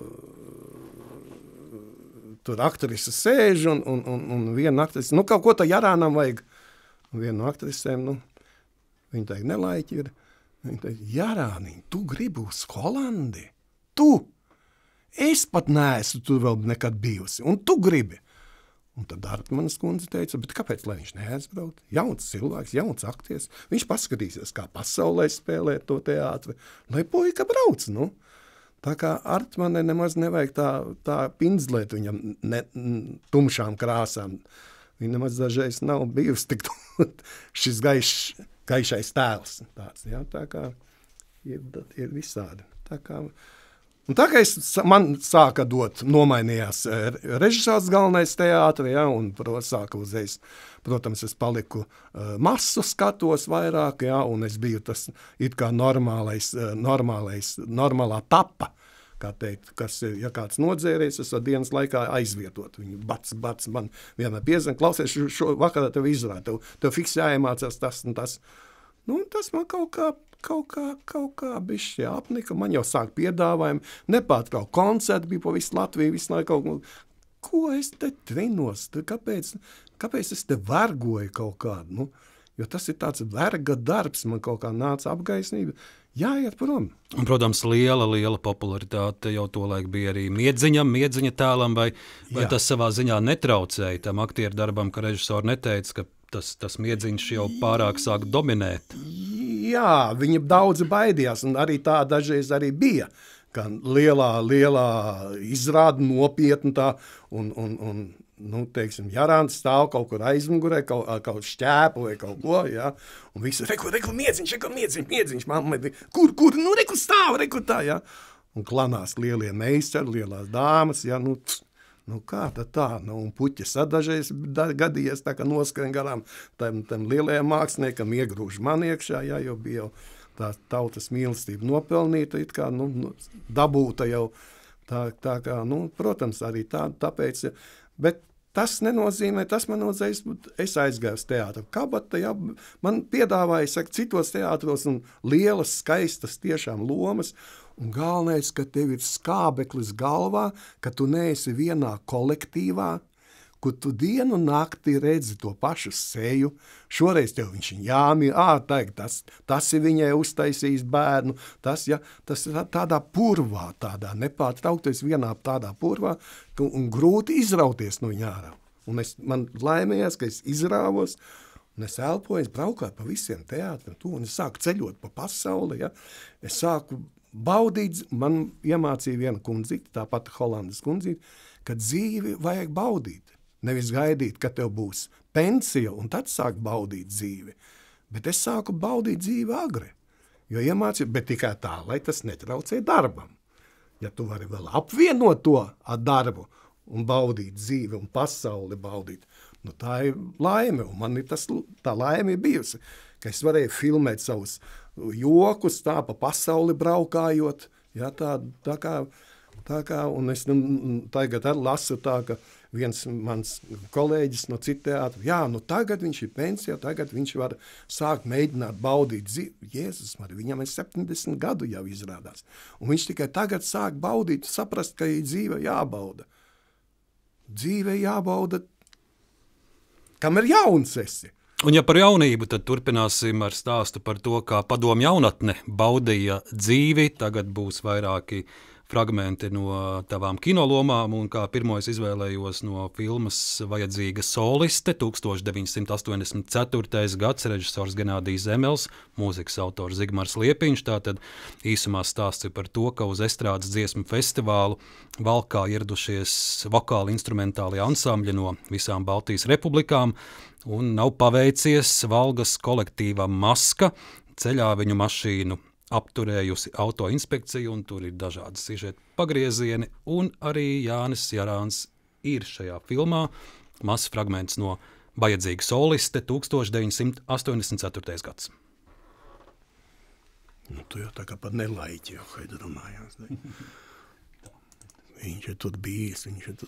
uh, tur aktrise sēž, un, un, un, un viena aktrise, nu, kaut ko tā Jarānam vajag. Un viena no aktrisēm, nu, viņa teica, nelaiķi ir. Viņa teica, Jarāniņ, tu gribi uz Holandi? Tu! Es pat neesmu tur vēl nekad bijusi, un tu gribi. Un tad Artmanas kundze teica, bet kāpēc, lai viņš neaizbraukt? Jauns cilvēks, jauns akties, viņš paskatīsies, kā pasaulē spēlē to teātri, lai puika brauc, nu. Tā kā Artmanai nemaz nevajag tā, tā pindzlēt viņam ne, tumšām krāsām. Viņa nemaz dažreiz nav bijusi tik šis gaiš, gaišais tēls. Tāds, ja? Tā kā ir, ir visādi. Tā kā... Un tā kā es, man sāka dot, nomainījās režisors galvenais teātri, ja, un pro, sāka uzreiz, protams, es paliku uh, masu skatos vairāk, ja, un es biju tas it kā normālais, uh, normālais, normālā tapa, kā teikt, kas, ja kāds nodzēries, es ar dienas laikā aizvietot viņu, bats, bats, man vienmēr piezina, klausies, šo, šo vakarā tev izrāda, tev, tev fiks jāiemācās tas un tas. Nu, tas man kaut kā, kaut kā, kaut kā bišķi apnika, man jau sāk piedāvājumi, nepārtraukt koncerti bija pa visu Latviju, visu laiku kaut ko, ko es te trinos, kāpēc, kāpēc es te vergoju kaut kādu, nu, jo tas ir tāds verga darbs, man kaut kā nāca apgaisnība, jāiet prom. Un, protams, liela, liela popularitāte jau to laik bija arī Miedziņam, Miedziņa tēlam, vai, vai tas savā ziņā netraucēja tam aktieru darbam, ka režisori neteica, ka tas, tas Miedziņš jau pārāk sāk dominēt? Jā, viņi daudzi baidījās, un arī tā dažreiz arī bija, ka lielā, lielā izrāda nopietni tā, un, un, un nu, teiksim, Jarāns stāv kaut kur aizmugurē, kaut, kaut šķēpu vai kaut ko, jā, un visi, reku, reku, Miedziņš, reku, Miedziņš, Miedziņš, mamma, kur, kur, nu, reku stāv, reku tā, jā, un klanās lielie meistari, lielās dāmas, jā, nu, tss. Nu, kā tad tā? Nu, un puķis dažreiz gadījies tā, ka noskrien garām tam, tam lielajam māksliniekam, iegrūž man iekšā, jā, jo bija jau tā tautas mīlestība nopelnīta, it kā, nu, nu dabūta jau tā, tā kā, nu, protams, arī tā, tāpēc, bet tas nenozīmē, tas man nozīmē, es aizgāju uz teātru kabata, jā, man piedāvāja, saka, citos teātros un lielas, skaistas tiešām lomas, un galvenais, ka tev ir skābeklis galvā, ka tu neesi vienā kolektīvā, kur tu dienu nakti redzi to pašu seju, šoreiz tev viņš jāmīl, ā, taik, tas, tas ir viņai uztaisījis bērnu, tas, ja, tas ir tādā purvā, tādā nepārtraukties vienā tādā purvā, un grūti izrauties no viņa ārā. Un es, man laimējās, ka es izrāvos, un es elpoju, es braukāju pa visiem teātriem, un es sāku ceļot pa pasauli, ja, es sāku baudīt, man iemācīja viena kundzīte, tāpat Holandas kundzīte, ka dzīvi vajag baudīt. Nevis gaidīt, ka tev būs pensija, un tad sāk baudīt dzīvi. Bet es sāku baudīt dzīvi agri, jo iemācīju, bet tikai tā, lai tas netraucē darbam. Ja tu vari vēl apvienot to ar darbu un baudīt dzīvi un pasauli baudīt, nu tā ir laime, un man ir tas, tā laime ir bijusi, ka es varēju filmēt savus jokus, tā pa pasauli braukājot, ja, tā, tā kā, tā kā, un es nu, tagad arī lasu tā, ka viens mans kolēģis no citu teātra, jā, nu tagad viņš ir pensijā, tagad viņš var sākt mēģināt baudīt dzīvi. Jēzus, Marija, viņam ir septiņdesmit gadu jau izrādās, un viņš tikai tagad sāk baudīt, saprast, ka ir dzīve jābauda. Dzīve jābauda, kam ir jauns esi. Un ja par jaunību, tad turpināsim ar stāstu par to, kā padomju jaunatne baudīja dzīvi. Tagad būs vairāki fragmenti no tavām kinolomām, un kā pirmo es izvēlējos no filmas Vajadzīga soliste, tūkstoš deviņsimt astoņdesmit ceturtais gads, režisors Genādijs Zemels, mūzikas autors Zigmars Liepiņš. Tātad īsumā stāsts par to, ka uz estrādes dziesmu festivālu Valkā ieradušies vokāli instrumentālie ansambļi no visām Baltijas republikām. Un nav paveicies Valgas kolektīva Maska. Ceļā viņu mašīnu apturējusi autoinspekcija, un tur ir dažādi sižeti pagriezieni, un arī Jānis Jarāns ir šajā filmā. Mazs fragments no Vajadzīga soliste, tūkstoš deviņsimt astoņdesmit ceturtais gads. Nu, tu jau tā kā pat nelaiķi jau, kad runājās. Ne? Viņš ir tur bijis, viņš ir tur...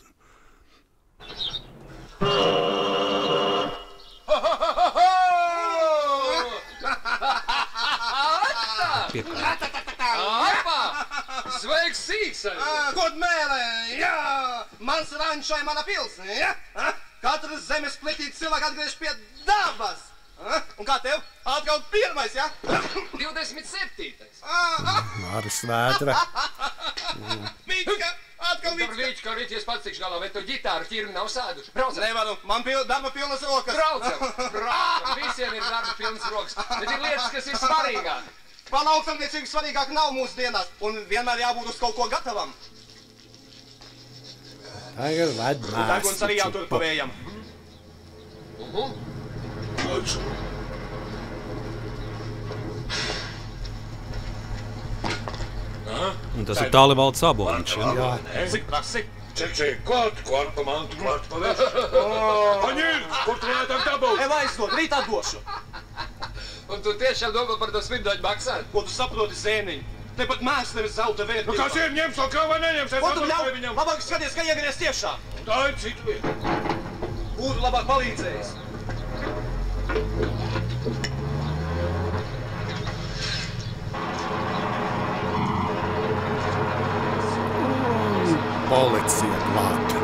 Sveiks, sīksai! Kod mēlē, jā! Mans rančai, mana pils, jā? Katrs zemes plitīts cilvēks atgriež pie dabas! Un kā tev? Atkal pirmais, jā? divdesmit septītais. Māris Vētra. Vīčka, atkal Vīčka. Tur Vīčka, rīties pats tikšu galā, bet tur ģitāru ķirmi nav sēduši. Braucam. Nevaru, man pil, darba pilnas rokas. Braucam, braucam. Visiem ir darba pilnas rokas. Bet ir lietas, kas ir svarīgāk. Pa lauksamniecīgi svarīgāk nav mūsu dienās, un vienmēr jābūt uz kaut ko gatavam. Tagad ved Un Daguns arī jātur pa vējam. Un tas ir Tālivalds Aboliņš. Jā. Prasi, prasi. Čekčēji, klāt, klāt pa mantu, klāt pa vešu. Paņēl, kur tu varētu dabūt? Ev aizdod, rīt atdošu. Un tu tiešām domā par to smirdoņu maksāt? Ko tu saproti, zēniņ? Tepat mēs nevis zelta vērtība. Nu kas ir, ņems to kā vai neņems? Ko tu ļauj viņam? Labāk skaties, ka iegries tiešā. Tā ir citu vieta. Būtu labāk palīdzējis. Policija klāt.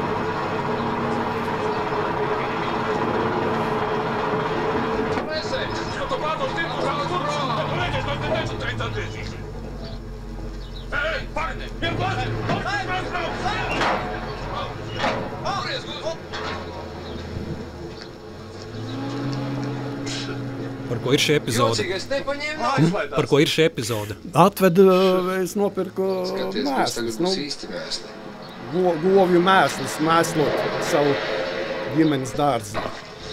Par ko ir šī epizode? Jocīgais nepaņēma Hmm? nājas. Par ko ir šī epizode? Atvedu, es nopirku Skaties, kas mēslis. tagad Nu, būs īsti mēsli. go, govju mēslis, mēslot savu ģimenes dārzā.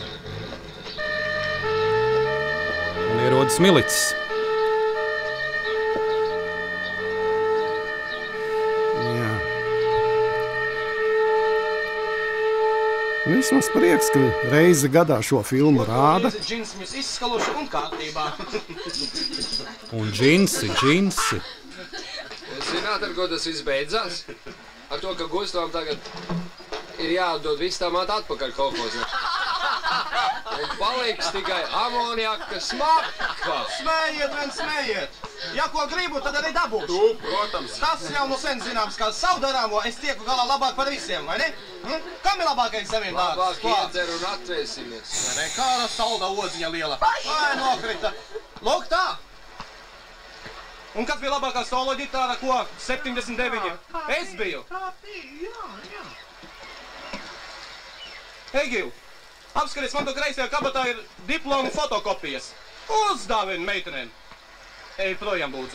Un ierodas milicis. Jā. Vismaz prieks, ka reizi gadā šo filmu rāda. Džins mēs izskaluši un kārtībā. Un džinsi, džinsi. Zināt, ar ko tas viss beidzās? Ar to, ka Gustavam tagad ir jāatdod viss tā māte atpakaļ kolhozē. Un paliks tikai amoniaka smaka. Smējiet, vien smējiet. Ja ko gribu, tad arī dabūšu. Tu, protams. Tas jau nu sen zināms, kā Saudarāmo es tieku galā labāk par visiem, vai ne? Hm? Kam ir labākais zemiem dārgs? Labāk iedzer un atvēsimies. Ne, kāda salda odziņa liela. Vai nokrita. Lūk tā. Un kas bija labākā solo ģitāra, ko? septiņdesmit deviņi. Es biju. Egil, apskaties, man to kreisajā kabatā ir diplomu fotokopijas. Uzdāvini meitenēm. Ej projām, lūdzu.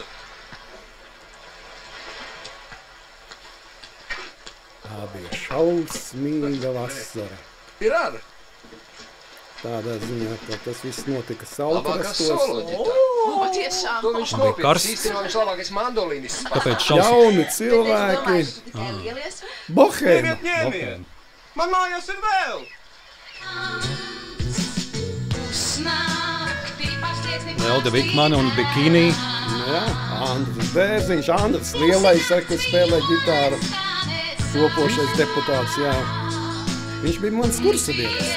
Tā bija šausmīga vasara. Ir ar? Tādā ziņā, ka tas viss notika Labākā solo Saltrastos. ģitāra. O, tiešām. To viņš Man bija nopirks. karsts. Īstenībā viņš labākais mandolīnists. Kāpēc šausmas? Jauni cilvēki. Bohēma. Ņemiet, ņemiet. Man mājās ir vēl. Elda Vikmana un Bikini. Jā, Andris Bērziņš, Andris lielais, kas spēlē ģitāru. Topošais deputāts, jā. Viņš bija mans kursadienis.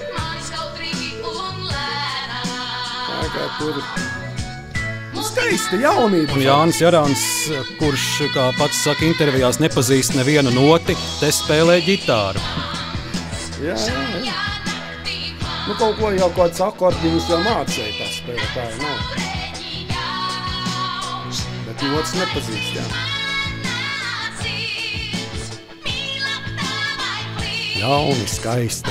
Tā kā tur skaisti jaunība. Un Jānis Jarāns, kurš, kā pats saka, intervijās nepazīst nevienu noti, te spēlē ģitāru. Jā, jā, jā. Nu, kaut ko jau kāds akordiņus jau mācēja tā spēlē, tā jau nav. Bet nots nepazīst, jā. Jauni, skaisti.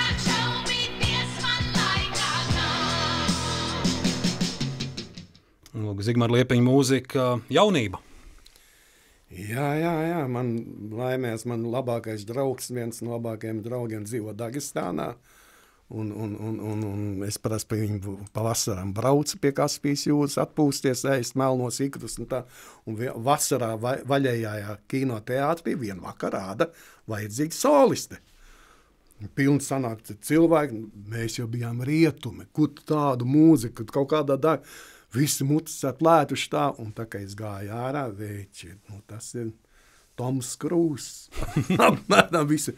Lūk, Zigmara Liepiņa mūzika jaunība. Jā, jā, jā, man laimēs, man labākais draugs, viens no labākajiem draugiem dzīvo Dagestānā. Un, un, un, un, un es parasti pie viņu pavasarām braucu pie Kaspijas jūras, atpūsties, ēst melnos ikrus un tā. Un vasarā va, vaļējājā kinoteātrī vienu vakaru rāda vajadzīga soliste. Pilns sanāk cilvēki, mēs jau bijām rietumi, kur tādu mūziku, kaut kādā dā, visi mutis atlētuši tā, un tā, ka es gāju ārā, vēči, nu tas ir Toms Krūss. Apmēram visi,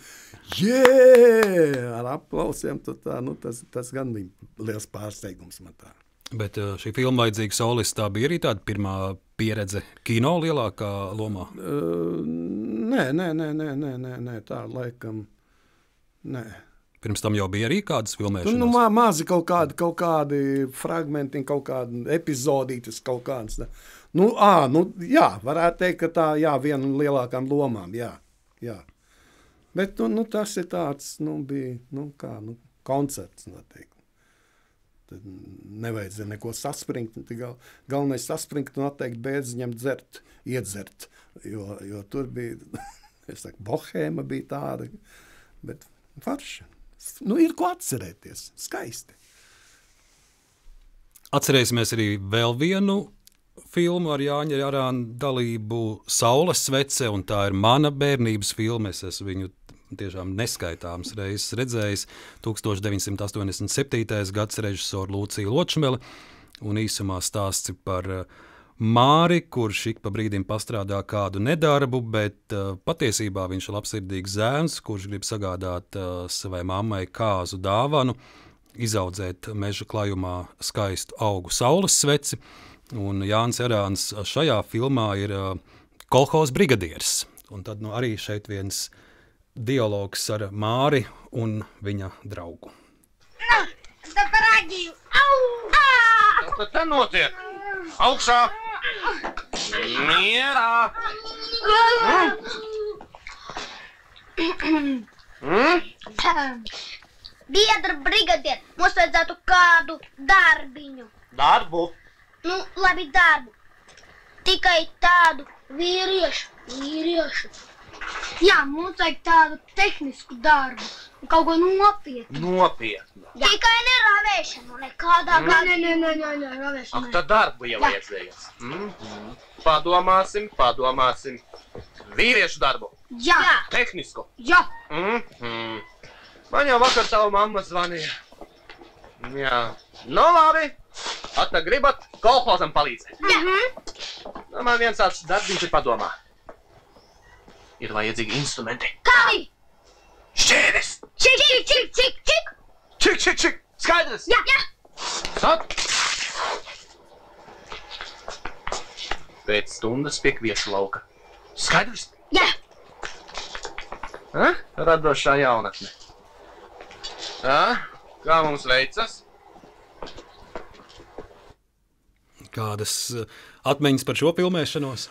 jē, ar aplausiem, tā, nu tas, tas gan bija liels pārsteigums man tā. Bet šī filma vajadzīga soliste, tā bija arī tāda pirmā pieredze kino lielākā lomā? Uh, nē, nē, nē, nē, nē, nē, nē, tā laikam, nē. Pirms tam jau bija arī kādas filmēšanas? Nu, mā, mazi kaut kādi, kaut kādi fragmenti, kaut kādi epizodītas, kaut kādas. Nu, ā, nu, jā, varētu teikt, ka tā, jā, viena no lielākām lomām, jā, jā. Bet, nu, nu tas ir tāds, nu, bija, nu, kā, nu, koncerts, noteikti. Tad nevajadzēja neko saspringt, gal, galvenais saspringt un atteikt bēdzi ņemt dzert, iedzert, jo, jo tur bija, es saku, bohēma bija tāda, bet farši. Nu, ir ko atcerēties, skaisti. Atcerēsimies arī vēl vienu filmu ar Jāņa Jarāna dalību Saules svece, un tā ir mana bērnības filma. Es esmu viņu tiešām neskaitāms reizes redzējis. tuksstoš deviņsimt astoņdesmit septītais gads režisora Lūcija Ločmele, un īsumā stāsts par Māri, kurš ik pa brīdim pastrādā kādu nedarbu, bet uh, patiesībā viņš ir labsirdīgs zēns, kurš grib sagādāt uh, savai mammai kāzu dāvanu, izaudzēt meža klajumā skaistu augu saules sveci. Un Jānis Jarāns šajā filmā ir uh, kolhoz brigadieris. Un tad nu, arī šeit viens dialogs ar Māri un viņa draugu. Na, es tev parādīju! Au! Kas tad te notiek? Augšā! Mierā! Mm? Mm? Biedra brigadier, mums vajadzētu kādu darbiņu. Darbu? Nu, labi darbu. Tikai tādu vīriešu, vīriešu. Jā, mums vajag tādu tehnisku darbu. Kaut ko nopietnu. Nopietnu. Jā. Tikai ne ravēšanu, nekādā Mm. gadā. Nē, nē, nē, nē, nē, ravēšanu. Ak, tad darbu jau vajadzējas. Mm -hmm. Padomāsim, padomāsim. Vīriešu darbu. Jā. Tehnisku. Jā. Mm -hmm. Man jau vakar tava mamma zvanīja. Jā. Nu labi. Atā gribat kolhozam palīdzēt. Jā. Nu, man viens tāds darbiņš ir padomā. Ir vajadzīgi instrumenti. Kādi? Šķēdes. Čik, čik, čik, čik, čik. Čik, čik, čik. Skaidrs? Jā, jā. Sat. Pēc stundas pie kviešu lauka. Skaidrs? Jā. Ha? Radošā jaunatne. Tā, kā mums veicas? Kādas uh, atmiņas par šo filmēšanos?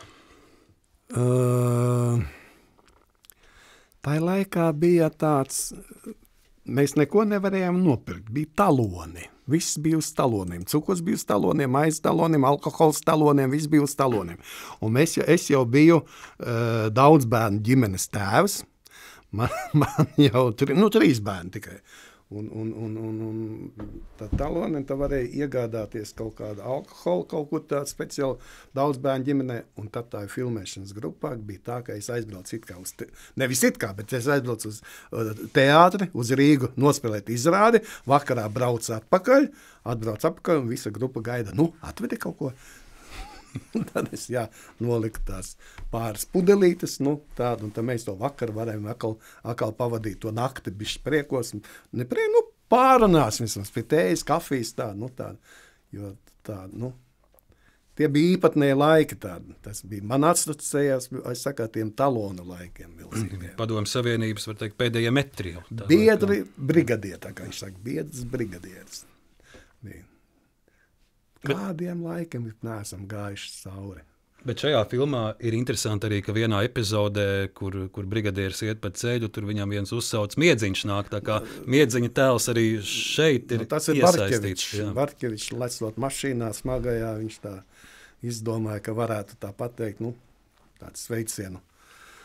Uh, tā laikā bija tāds, mēs neko nevarējām nopirkt, bija taloni. Viss bija uz taloniem. Cukurs bija uz taloniem, maize taloniem, alkohols taloniem, viss bija uz taloniem. Un mēs, es jau biju uh, daudz bērnu ģimenes tēvs. Man, man jau tri, nu, trīs bērni tikai. Un, un, un, un, un tā taloniem tā varēja iegādāties kaut kādu alkoholu, kaut ko tādu speciāli daudz bērnu ģimenē. Un tad tā filmēšanas grupā bija tā, ka es aizbraucu it kā uz, te, nevis it kā, bet es aizbraucu uz teātri, uz Rīgu nospēlēt izrādi, vakarā braucu atpakaļ, atbraucu atpakaļ un visa grupa gaida, nu, atvedi kaut ko. Tad es, jā, noliku tās pāris pudelītes, nu, tādu, un tad mēs to vakaru varējām akal, akal pavadīt to nakti bišķi priekos, un ne prie, nu, pārunāsim, vismaz pie tējas, kafijas, tā, nu, tā, jo tā, nu, tie bija īpatnēji laiki tādi, tas bija, man atstācējās, es saku, tiem talonu laikiem milzīgiem. Padomu Savienības, var teikt, pēdējie metri. Biedri brigadieri, tā kā viņš saka, biedrs brigadieris. Bija. Kādiem laikiem neesam gājuši cauri. Bet šajā filmā ir interesanti arī, ka vienā epizodē, kur, kur brigadieris iet pa ceļu, tur viņam viens uzsauc miedziņš nāk, tā kā miedziņa tēls arī šeit ir, nu, tas ir iesaistīts. Barkevičs, lecot mašīnā, smagajā, viņš tā izdomāja, ka varētu tā pateikt, nu, tādu sveicienu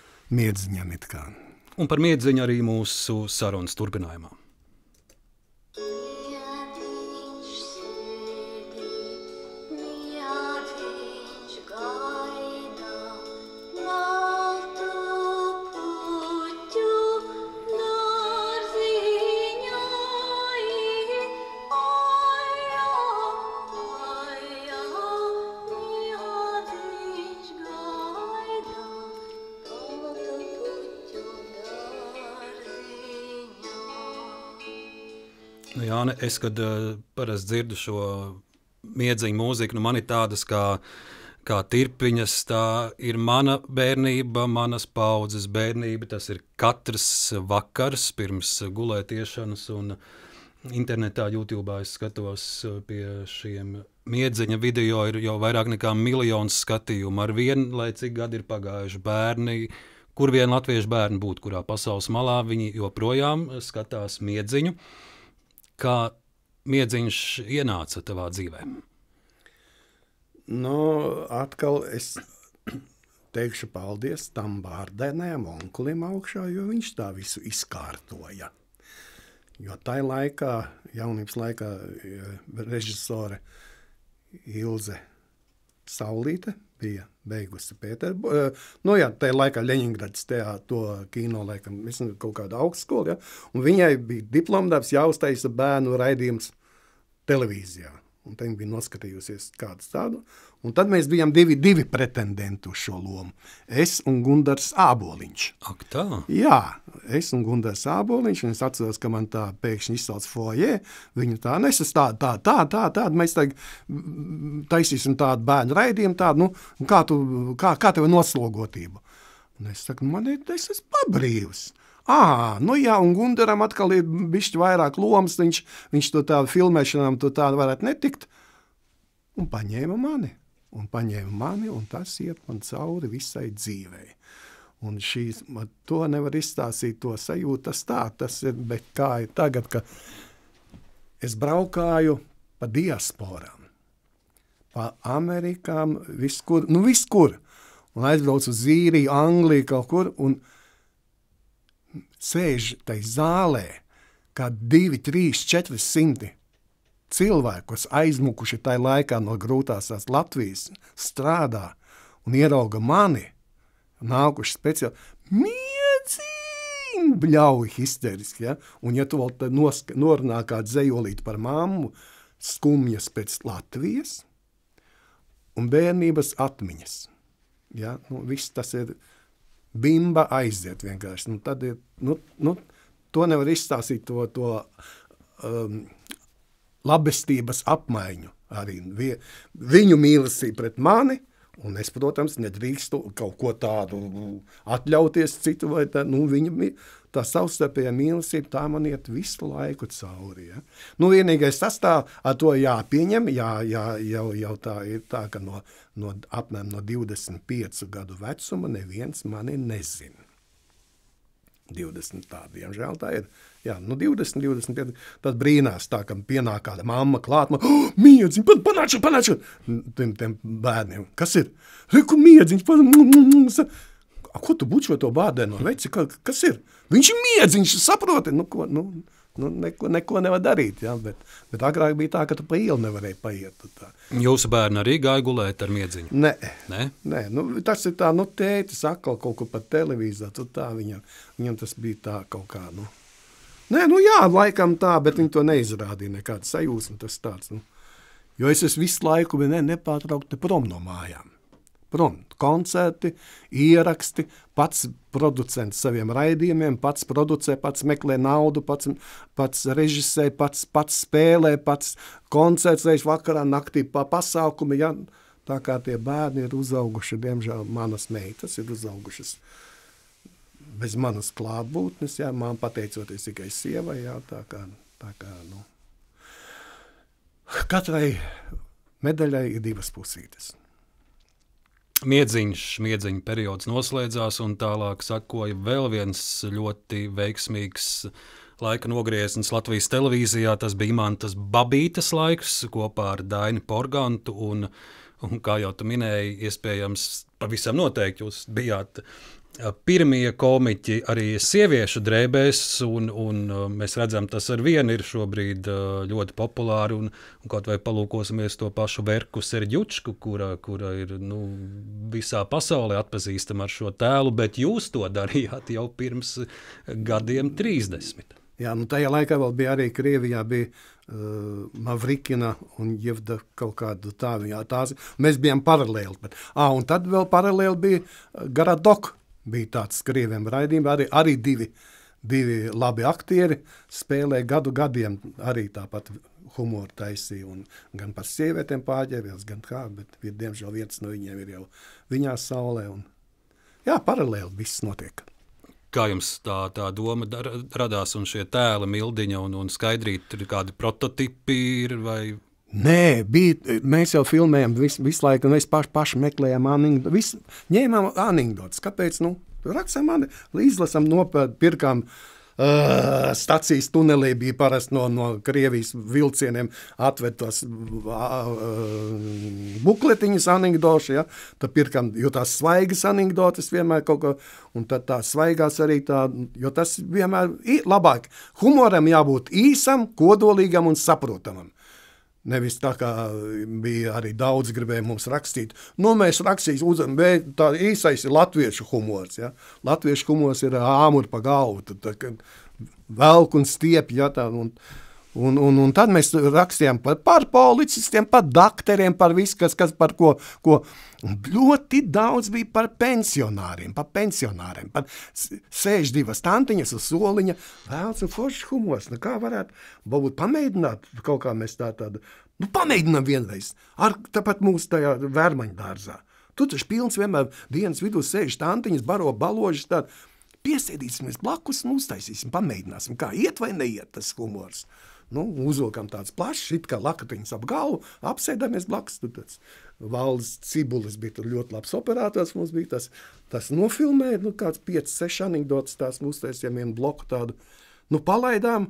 miedziņam it kā. Un par miedziņu arī mūsu sarunas turpinājumā. Nu, Jāne, es, kad uh, parasti dzirdu šo miedziņu mūziku, nu man ir tādas kā, kā tirpiņas, tā ir mana bērnība, manas paudzes bērnība, tas ir katrs vakars pirms gulētiešanas, un internetā, YouTube'ā es skatos pie šiem miedziņa video, ir jau vairāk nekā miljons skatījumu ar vienu, lai cik gadi ir pagājuši bērni, kur vien latviešu bērni būtu, kurā pasaules malā, viņi joprojām skatās miedziņu. Kā miedziņš ienāca tavā dzīvē? Nu, atkal es teikšu paldies tam bārdenēm, onkulim augšā, jo viņš tā visu izkārtoja. Jo tai laikā, jaunības laikā, režisore Ilze Saulīte bija beigusi Pēterburgā. Nu jā, tajā laikā Ļeņingrads tajā to kino laikam, es nezinu, kaut kāda augstskola, ja? Un viņai bija diplomdarbs jāuztaisa bērnu raidījums televīzijā. Un te viņa bija noskatījusies kāds tādu. Un tad mēs bijām divi, divi pretendenti uz šo lomu. Es un Gundars Āboliņš. Ak tā? Jā, es un Gundars Āboliņš. Un es atceros, ka man tā pēkšņi izsauc foajē. Viņu tā nesas tā, tā, tā, tā, tā. Mēs tagad taisīsim tādu bērnu raidījumu, tādu, nu, kā, tu, kā, kā tev noslogotību. Un es saku, man ir, es esmu pabrīvs. Ā, nu jā, un Gundaram atkal ir bišķi vairāk lomas, viņš, viņš to tā filmēšanām to tā varētu netikt. Un paņēma mani, un paņēma mani, un tas iet man cauri visai dzīvei. Un šīs, man to nevar izstāstīt, to sajūtu, tas tā, tas ir, bet kā ir tagad, ka es braukāju pa diasporām, pa Amerikām, viskur, nu viskur, un aizbraucu uz Zīriju, Angliju kaut kur, un sēž tai zālē, kā divi, trīs, četri simti cilvēku, kas aizmukuši tai laikā no grūtās tās Latvijas, strādā un ierauga mani, nākuši speciāli, miedziņ, bļauj histeriski, ja? Un ja tu vēl tad noska, norunā kādu dzejolīti par mammu, skumjas pēc Latvijas un bērnības atmiņas, ja? Nu, viss tas ir bimba aiziet vienkārši. Nu, tad ir, nu, nu, to nevar izstāstīt to, to um, labestības apmaiņu arī. Vi, viņu mīlestību pret mani, un es, protams, nedrīkstu kaut ko tādu atļauties citu, vai tā, nu, viņu, tā savstarpējā mīlestība, tā man iet visu laiku cauri. Ja? Nu, vienīgais tas tā, ar to jāpieņem, jā, jā, jau, jau tā ir tā, ka no, no apmēram no divdesmit piecu gadu vecuma neviens mani nezina. divdesmit tā, diemžēl tā ir. Jā, nu divdesmit, divdesmit pieci, tad brīnās tā, ka pienāk kāda mamma klāt, man, oh, miedziņ, panāču, panāču, tiem, tiem bērniem. Kas ir? Reku miedziņš, panāču. Ko tu bučo to bārdēno veci? Kas ir? Viņš ir miedziņš, saproti? Nu, ko, nu, nu neko, neko nevar darīt, jā, bet, bet agrāk bija tā, ka tu pa ielu nevarēji paiet. Tā. Jūsu bērni arī gāja gulēt ar miedziņu? Nē, Nē? Nē, nu, tas ir tā, nu, tētis atkal kaut ko pa televīzā, tu tā viņam, viņam tas bija tā kaut kā, nu. Nē, nu jā, laikam tā, bet viņi to neizrādīja nekādu sajūsmu, tas tāds, nu. Jo es esmu visu laiku ne, nepārtraukti prom no mājām. Prom, koncerti, ieraksti, pats producents saviem raidījumiem, pats producē, pats meklē naudu, pats, pats režisē, pats, pats spēlē, pats koncerts, vakarā, naktī pa pasākumi, ja? Tā kā tie bērni ir uzauguši, diemžēl manas meitas ir uzaugušas bez manas klātbūtnes, ja? Man pateicoties tikai sievai, ja? tā kā, tā kā, nu. Katrai medaļai ir divas pusītes. Miedziņš, miedziņa periods noslēdzās un tālāk sakoja vēl viens ļoti veiksmīgs laika nogrieznis Latvijas televīzijā. Tas bija Imantas Babītes laiks kopā ar Daini Porgantu un, un kā jau tu minēji, iespējams, pavisam noteikti jūs bijāt pirmie komiķi arī sieviešu drēbēs, un, un mēs redzam, tas ar vienu ir šobrīd ļoti populāri, un, un kaut vai palūkosimies to pašu Verku Serģučku, kura, kura ir nu, visā pasaulē atpazīstama ar šo tēlu, bet jūs to darījāt jau pirms gadiem trīsdesmit. Jā, nu tajā laikā vēl bija arī Krievijā bija uh, Mavrikina un Jevda kaut kādu tā, jā, tās, mēs bijām paralēli, bet, ā, un tad vēl paralēli bija Garadok. Bija tāds Krieviem raidījumi, arī, arī divi, divi labi aktieri spēlē gadu gadiem arī tāpat humoru taisīja, un gan par sievietēm pārģērbies, gan kā, bet ir, diemžēl viens no viņiem ir jau viņā saulē, un jā, paralēli viss notiek. Kā jums tā, tā doma radās, un šie tēli Mildiņa un, un Skaidrīt, ir kādi prototipi ir, vai... Nē, bija, mēs jau filmējam visu, visu laiku, un mēs paši, paši meklējām anekdotus, ņēmām anekdotus, kāpēc, nu, rakstam, izlasam, nopēd, pirkām, Uh, stacijas tunelī bija parasti no, no Krievijas vilcieniem atved tos uh, uh, bukletiņas anekdoši, ja? Tad pirkam, jo tās svaigas anekdotas vienmēr kaut ko, un tad tās svaigās arī tā, jo tas vienmēr ir labāk. Humoram jābūt īsam, kodolīgam un saprotamam. Nevis tā kā bija arī daudz gribēja mums rakstīt. Nu, mēs rakstīs, uzam, bet tā īsais ir latviešu humors. Ja? Latviešu humors ir āmuri pa galvu, tad, tad velk un stiep, ja, tā, un, un, un, un tad mēs rakstījām par, par policistiem, par dakteriem, par visu, kas, kas par ko, ko. Ļoti daudz bija par pensionāriem, par pensionāriem, par sēž divas tantiņas uz soliņa, vēls un foršs humors. Nu, kā varētu, varbūt pamēģināt kaut kā mēs tā tādu, nu, pamēģinām vienreiz, ar tāpat mūsu tajā vērmaņdārzā. Tu taču pilns vienmēr dienas vidū sēž tantiņas, baro baložas, tādu, piesēdīsimies blakus un uztaisīsim, pamēģināsim, kā iet vai neiet tas humors. Nu, uzvilkam tāds plašs, it kā lakatiņas ap galvu, apsēdamies blakus, tu tāds Valdes Cibulis bija tur ļoti labs operātors, mums bija tas, tas nofilmēja, nu, kāds pieci, seši anekdotas tās uztaisījām vienu bloku tādu, nu, palaidām,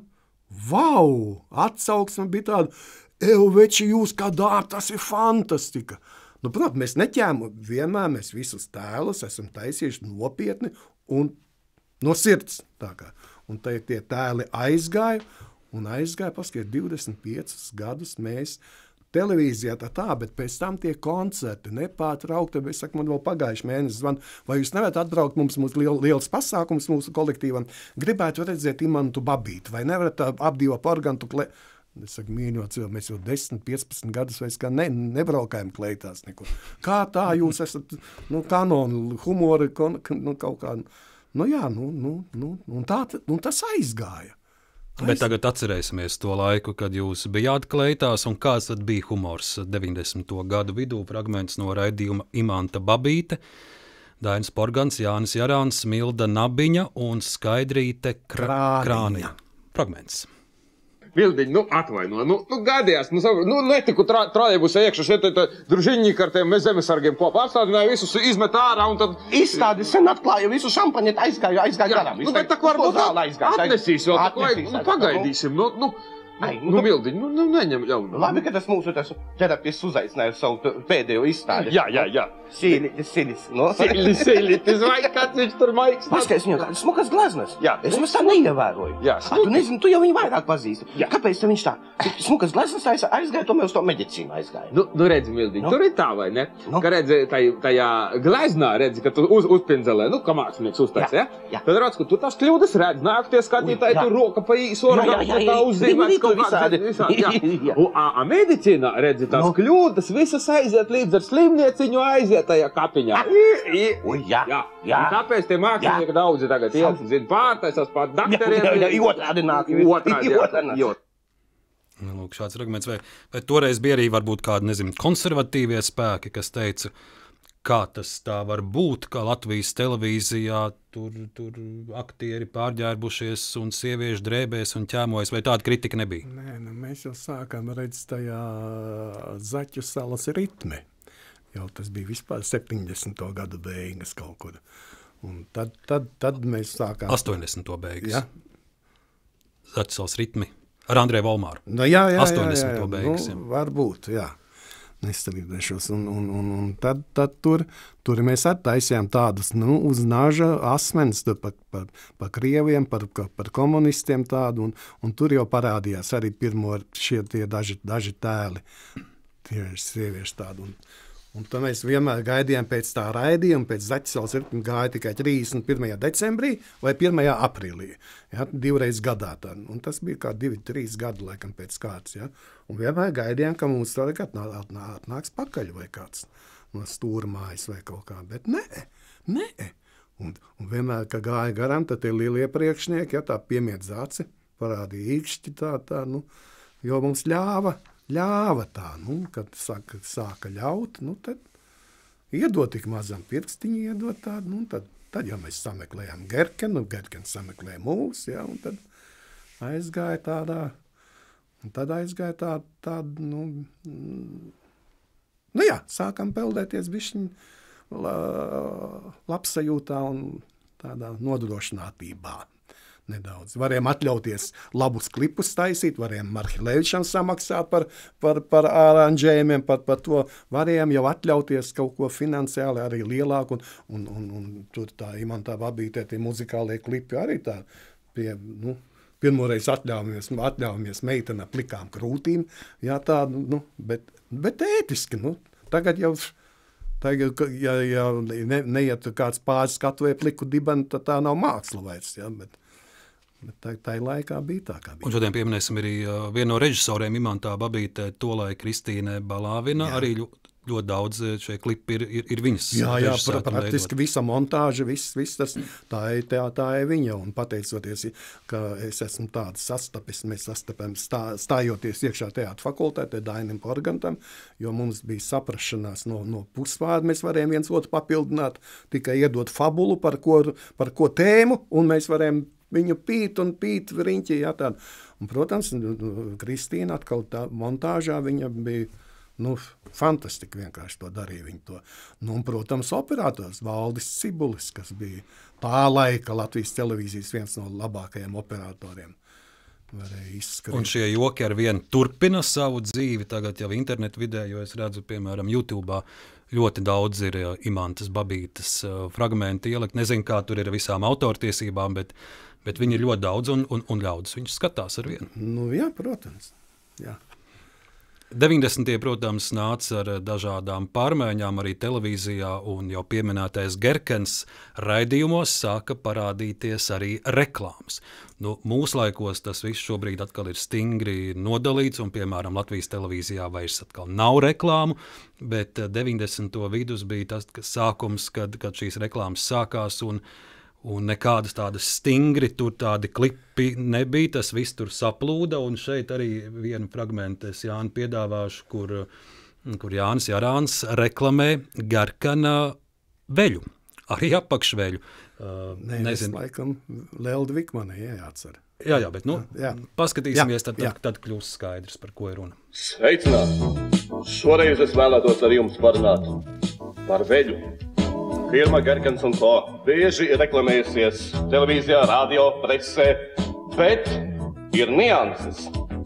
vau, atsauksme bija tāda, ev, veči, jūs kā dār, tas ir fantastika. Nu, protams, mēs neķēmu, vienmēr mēs visus tēlus esam taisījuši nopietni un no sirds, tā kā. Un tie, tie tēli aizgāja, un aizgāja, paskatīt, divdesmit piecus gadus mēs televīzijā tā tā, bet pēc tam tie koncerti nepārtraukti, es saku, man vēl pagājuši mēnesis zvan, vai jūs nevarat atbraukt mums, mums liel, liels pasākums mūsu kolektīvam, gribētu redzēt Imantu Babīti, vai nevarat apdīvot organtu kle... Es saku, mīļot cilvēku, mēs jau desmit, piecpadsmit gadus vairs kā ne, nebraukājam kleitās nekur. Kā tā jūs esat, nu, kanonu, humori, kon, nu, kaut kā, nu, jā, nu, nu, nu, un tā, un tas aizgāja. Bet tagad atcerēsimies to laiku, kad jūs bijāt kleitās, un kāds tad bija humors deviņdesmito gadu vidū, fragments no raidījuma Imanta Babīte, Dainis Porgans, Jānis Jarāns, Milda Nabiņa un Skaidrīte Krāniņa. Krāniņa. Fragments. Mildiņ, nu atvaino, nu, nu gadījās, nu, nu netiku tra, trājēbusē iekšā, šeit tā družiņņi ar tiem zemesargiem kopā apstādināja, visus izmet ārā un tad... Izstādi sen atklāja visu šampaņet, aizgāju, aizgāju garām. Nu, bet tā kā varbūt atnesīs vēl, tā kā nu, pagaidīsim, nu, nu, Ai, nu, nu, Mildiņ, nu, nu, neņem jau. Nu. Labi, ka tas mūsu tas terapijas uzaicināja savu pēdējo izstādi. Jā, jā, jā. Sīlitis, sīlitis, no? Sīlitis, sīlitis, vai kāds viņš tur maiks? Paskaidrs viņam kādas smukas gleznas. Jā. Es mēs tā neievēroju. Jā. A, tu nezini, tu jau viņu vairāk pazīsti. Jā. Kāpēc viņš tā smukas gleznas taisa aizgāja, tomēr uz to medicīnu aizgāja? Nu, nu redzi, Mildiņ, no? Tur ir tā, vai ne? No? Ka redzi, taj, tajā gleznā redzi, ka tu uz, uzpinzelē, nu, kā mākslinieks uztais, ja? Jā. Tad redz, ka tu tās kļūdas redz, nāk tie skatītāji, tu roka pa īsu Jā, jā. Un, a, a medicīnā, redzi, tās no. kļūdas visas aiziet līdz ar slimnieciņu aiziet tajā kapiņā. Ui, jā, jā. jā. Un tāpēc tie mākslinieki daudzi tagad iet, zin, pārtaisās pār dakteriem. Jā, jā, jā, otrādi nāk. Otrādi, jā. Nu, lūk, šāds fragments. Vai, vai toreiz bija arī varbūt kādi, nezinu, konservatīvie spēki, kas teica, kā tas tā var būt, ka Latvijas televīzijā tur, tur aktieri pārģērbušies un sieviešu drēbēs un ķēmojas, vai tāda kritika nebija? Nē, nu, mēs jau sākām redzēt tajā Zaķu salas ritmi. Jau tas bija vispār septiņdesmito gadu beigas kaut kur. Un tad, tad, tad mēs sākām... astoņdesmito beigas. Ja? Zaķu salas ritmi. Ar Andreju Volmāru. Nu, jā, jā, astoņdesmito jā, jā. beigas. Nu, varbūt, jā. Nestarīdēšos, un, un, un, un tad, tad tur, tur mēs attaisījām tādus, nu, uz naža asmenis par, par, par krieviem, par, par komunistiem tādu, un, un tur jau parādījās arī pirmo šie tie daži, daži tēli, tie sievieši tādu, un, un tad mēs vienmēr gaidījām pēc tā raidījuma, pēc Zaķisals ritmi gāja tikai trīsdesmit pirmajā decembrī vai pirmajā aprīlī, ja, divreiz gadā tā, un tas bija kā divi, trīs gadi, laikam, pēc kāds, ja. Un vienmēr gaidījām, ka mums tagad atnāks pakaļ vai kāds no stūrmājas vai kaut kā, bet nē, nē. Un, un vienmēr, kad gāja garām, tad tie lielie priekšnieki, ja tā piemiedz aci, parādīja īkšķi tā, tā, nu, jo mums ļāva, ļāva tā, nu, kad sāka, sāka ļaut, nu, tad iedot tik mazam pirkstiņu, iedot tādu, nu, tad, tad, ja mēs sameklējām Gerkenu, Gerkens sameklēja mūs, ja, un tad aizgāja tādā, un tad aizgāja tā, tāda, nu, nu jā, sākam peldēties bišķiņ la, labsajūtā un tādā nodrošinātībā nedaudz. Varējām atļauties labus klipus taisīt, varējām Marhilevičam samaksāt par, par, par aranžējumiem, par, par to. Varējām jau atļauties kaut ko finansiāli arī lielāku, un, un, un, un tur tā Imantā Babītē tie muzikālie klipi arī tā pie, nu, pirmoreiz atļaujamies, nu, atļaujamies meitena plikām krūtīm, jā, tā, nu, bet, bet ētiski, nu, tagad jau, tagad, ja, ja ne, neiet kāds pāris skatuvē pliku dibeni, tad tā nav māksla vairs, jā, bet, bet tā, tā laikā bija tā, kā bija. Un šodien pieminēsim arī uh, vienu no režisoriem Imantā Babītē, tolai Kristīne Balāvina, jā. Arī ļoti, ļoti daudz šie klipi ir, ir, ir viņas. Jā, jā, pra, praktiski visa montāža, viss, viss tas, tā ir, tā, tā ir viņa, un pateicoties, ka es esmu tāds sastapis, mēs sastapam stā, stājoties iekšā teātra fakultātē Dainim Porgantam, jo mums bija saprašanās no, no pusvārdu, mēs varējām viens otru papildināt, tikai iedot fabulu, par ko, par ko tēmu, un mēs varējām viņu pīt un pīt riņķī, jā, tādu. Un, protams, Kristīna atkal tā montāžā, viņa bija, nu, fantastiski vienkārši to darīja viņi to. Nu, un, protams, operators Valdis Cibulis, kas bija tā laika Latvijas televīzijas viens no labākajiem operatoriem. Varēja izskrīt. Un šie joki ar vienu turpina savu dzīvi, tagad jau internetu vidē, jo es redzu, piemēram, YouTube'ā ļoti daudz ir Imantas Babītes fragmenti ielikt. Nezinu, kā tur ir visām autortiesībām, bet, bet viņi ir ļoti daudz un, un, un ļaudis viņus skatās ar vienu. Nu, jā, protams, jā. deviņdesmitie, protams, nāca ar dažādām pārmaiņām arī televīzijā, un jau pieminētais Gerkens raidījumos sāka parādīties arī reklāmas. Nu, mūsu laikos tas viss šobrīd atkal ir stingri nodalīts, un, piemēram, Latvijas televīzijā vairs atkal nav reklāmu, bet deviņdesmito vidus bija tas sākums, kad, kad šīs reklāmas sākās, un Un nekādas tādas stingri, tur tādi klipi nebija, tas viss tur saplūda, un šeit arī vienu fragmentu es Jāni piedāvāšu, kur, kur Jānis Jarāns reklamē Gerkena veļu, arī apakšveļu. Uh, Nē, nezinu. Es laikam Lelda Vikmane, jā, jāatcer. Jā, jā, bet nu, jā. paskatīsimies, jā, tad, tad, tad kļūs skaidrs, par ko ir runa. Sveicināt! Šoreiz es vēlētos ar jums parunāt par veļu. Firma Gerkens un ko bieži ir reklamējusies televīzijā, radio, presē, bet ir nianses,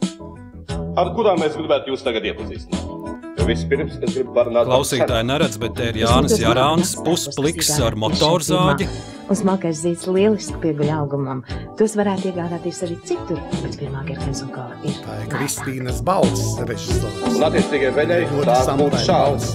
ar kurām mēs gribētu jūs tagad iepazīstināt. Vispirms es gribu parunāt... Klausītāji neredz, bet te ir Jānis Jarāns, puspliks ar motorzāģi. Un smalkais zīts lieliski pieguļ augumam. Tos varētu iegādāties arī citur, bet firmā Gerkens un ko ir. Tā ir Kristīnas balss režisors. Un attiecīgai veļai tās būtu šāds.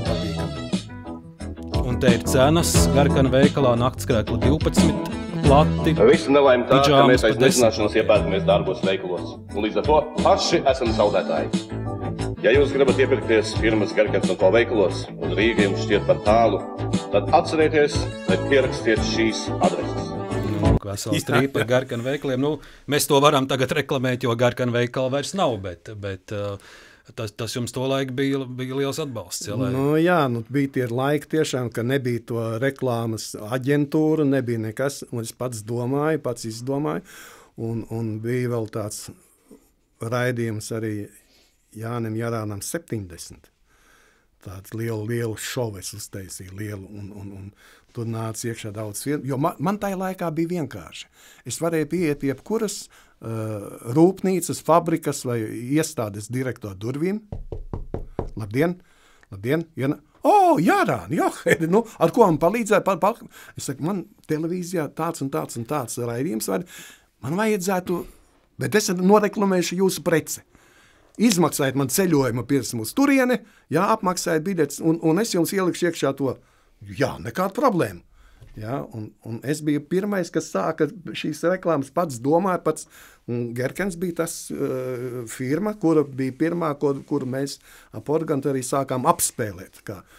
Un te ir cenas Gerkena veikalā naktskrēkla divpadsmit plati. Visu nelaimi tā, ka mēs aiz nezināšanos iepērkamies darbos veikalos. Un līdz ar to paši esam zaudētāji. Ja jūs gribat iepirkties firmas Gerkens un ko veikalos, un Rīga jums šķiet par tālu, tad atcerieties, lai pierakstiet šīs adreses. Nu, vesels trīpa ar Gerkena veikaliem. Nu, mēs to varam tagad reklamēt, jo Gerkena veikala vairs nav, bet... bet uh, Tas, tas jums to laiku bija, bija liels atbalsts. Ja, lai... nu, jā, nu, bija tie laiki tiešām, ka nebija to reklāmas aģentūra, nebija nekas, un es pats domāju, pats izdomāju, un, un bija vēl tāds raidījums arī Jānim Jarānam septiņdesmit. Tāds lielu, lielu šovu es uztaisīju, lielu, un, un, un tur nāca iekšā daudz filmu, jo man, man tajā laikā bija vienkārši. Es varēju pieiet jebkuras Uh, rūpnīcas, fabrikas vai iestādes direktoru durvīm. Labdien, labdien, Jana. O, oh, Jārān, jā, nu, ar ko man palīdzēja? Pal, pal. Es saku, man televīzijā tāds un tāds un tāds raidījums, vai man vajadzētu, bet es noreklamēšu jūsu preci. Izmaksājiet man ceļojumu pirms uz turieni, jā, apmaksājiet biļetes, un, un es jums ielikšu iekšā to. Jā, nekāda problēma. Ja, un, un es biju pirmais, kas sāka šīs reklāmas, pats domāja, pats, un Gerkens bija tas uh, firma, kura bija pirmā, kur, kuru mēs ap Organtu arī sākām apspēlēt. Kā.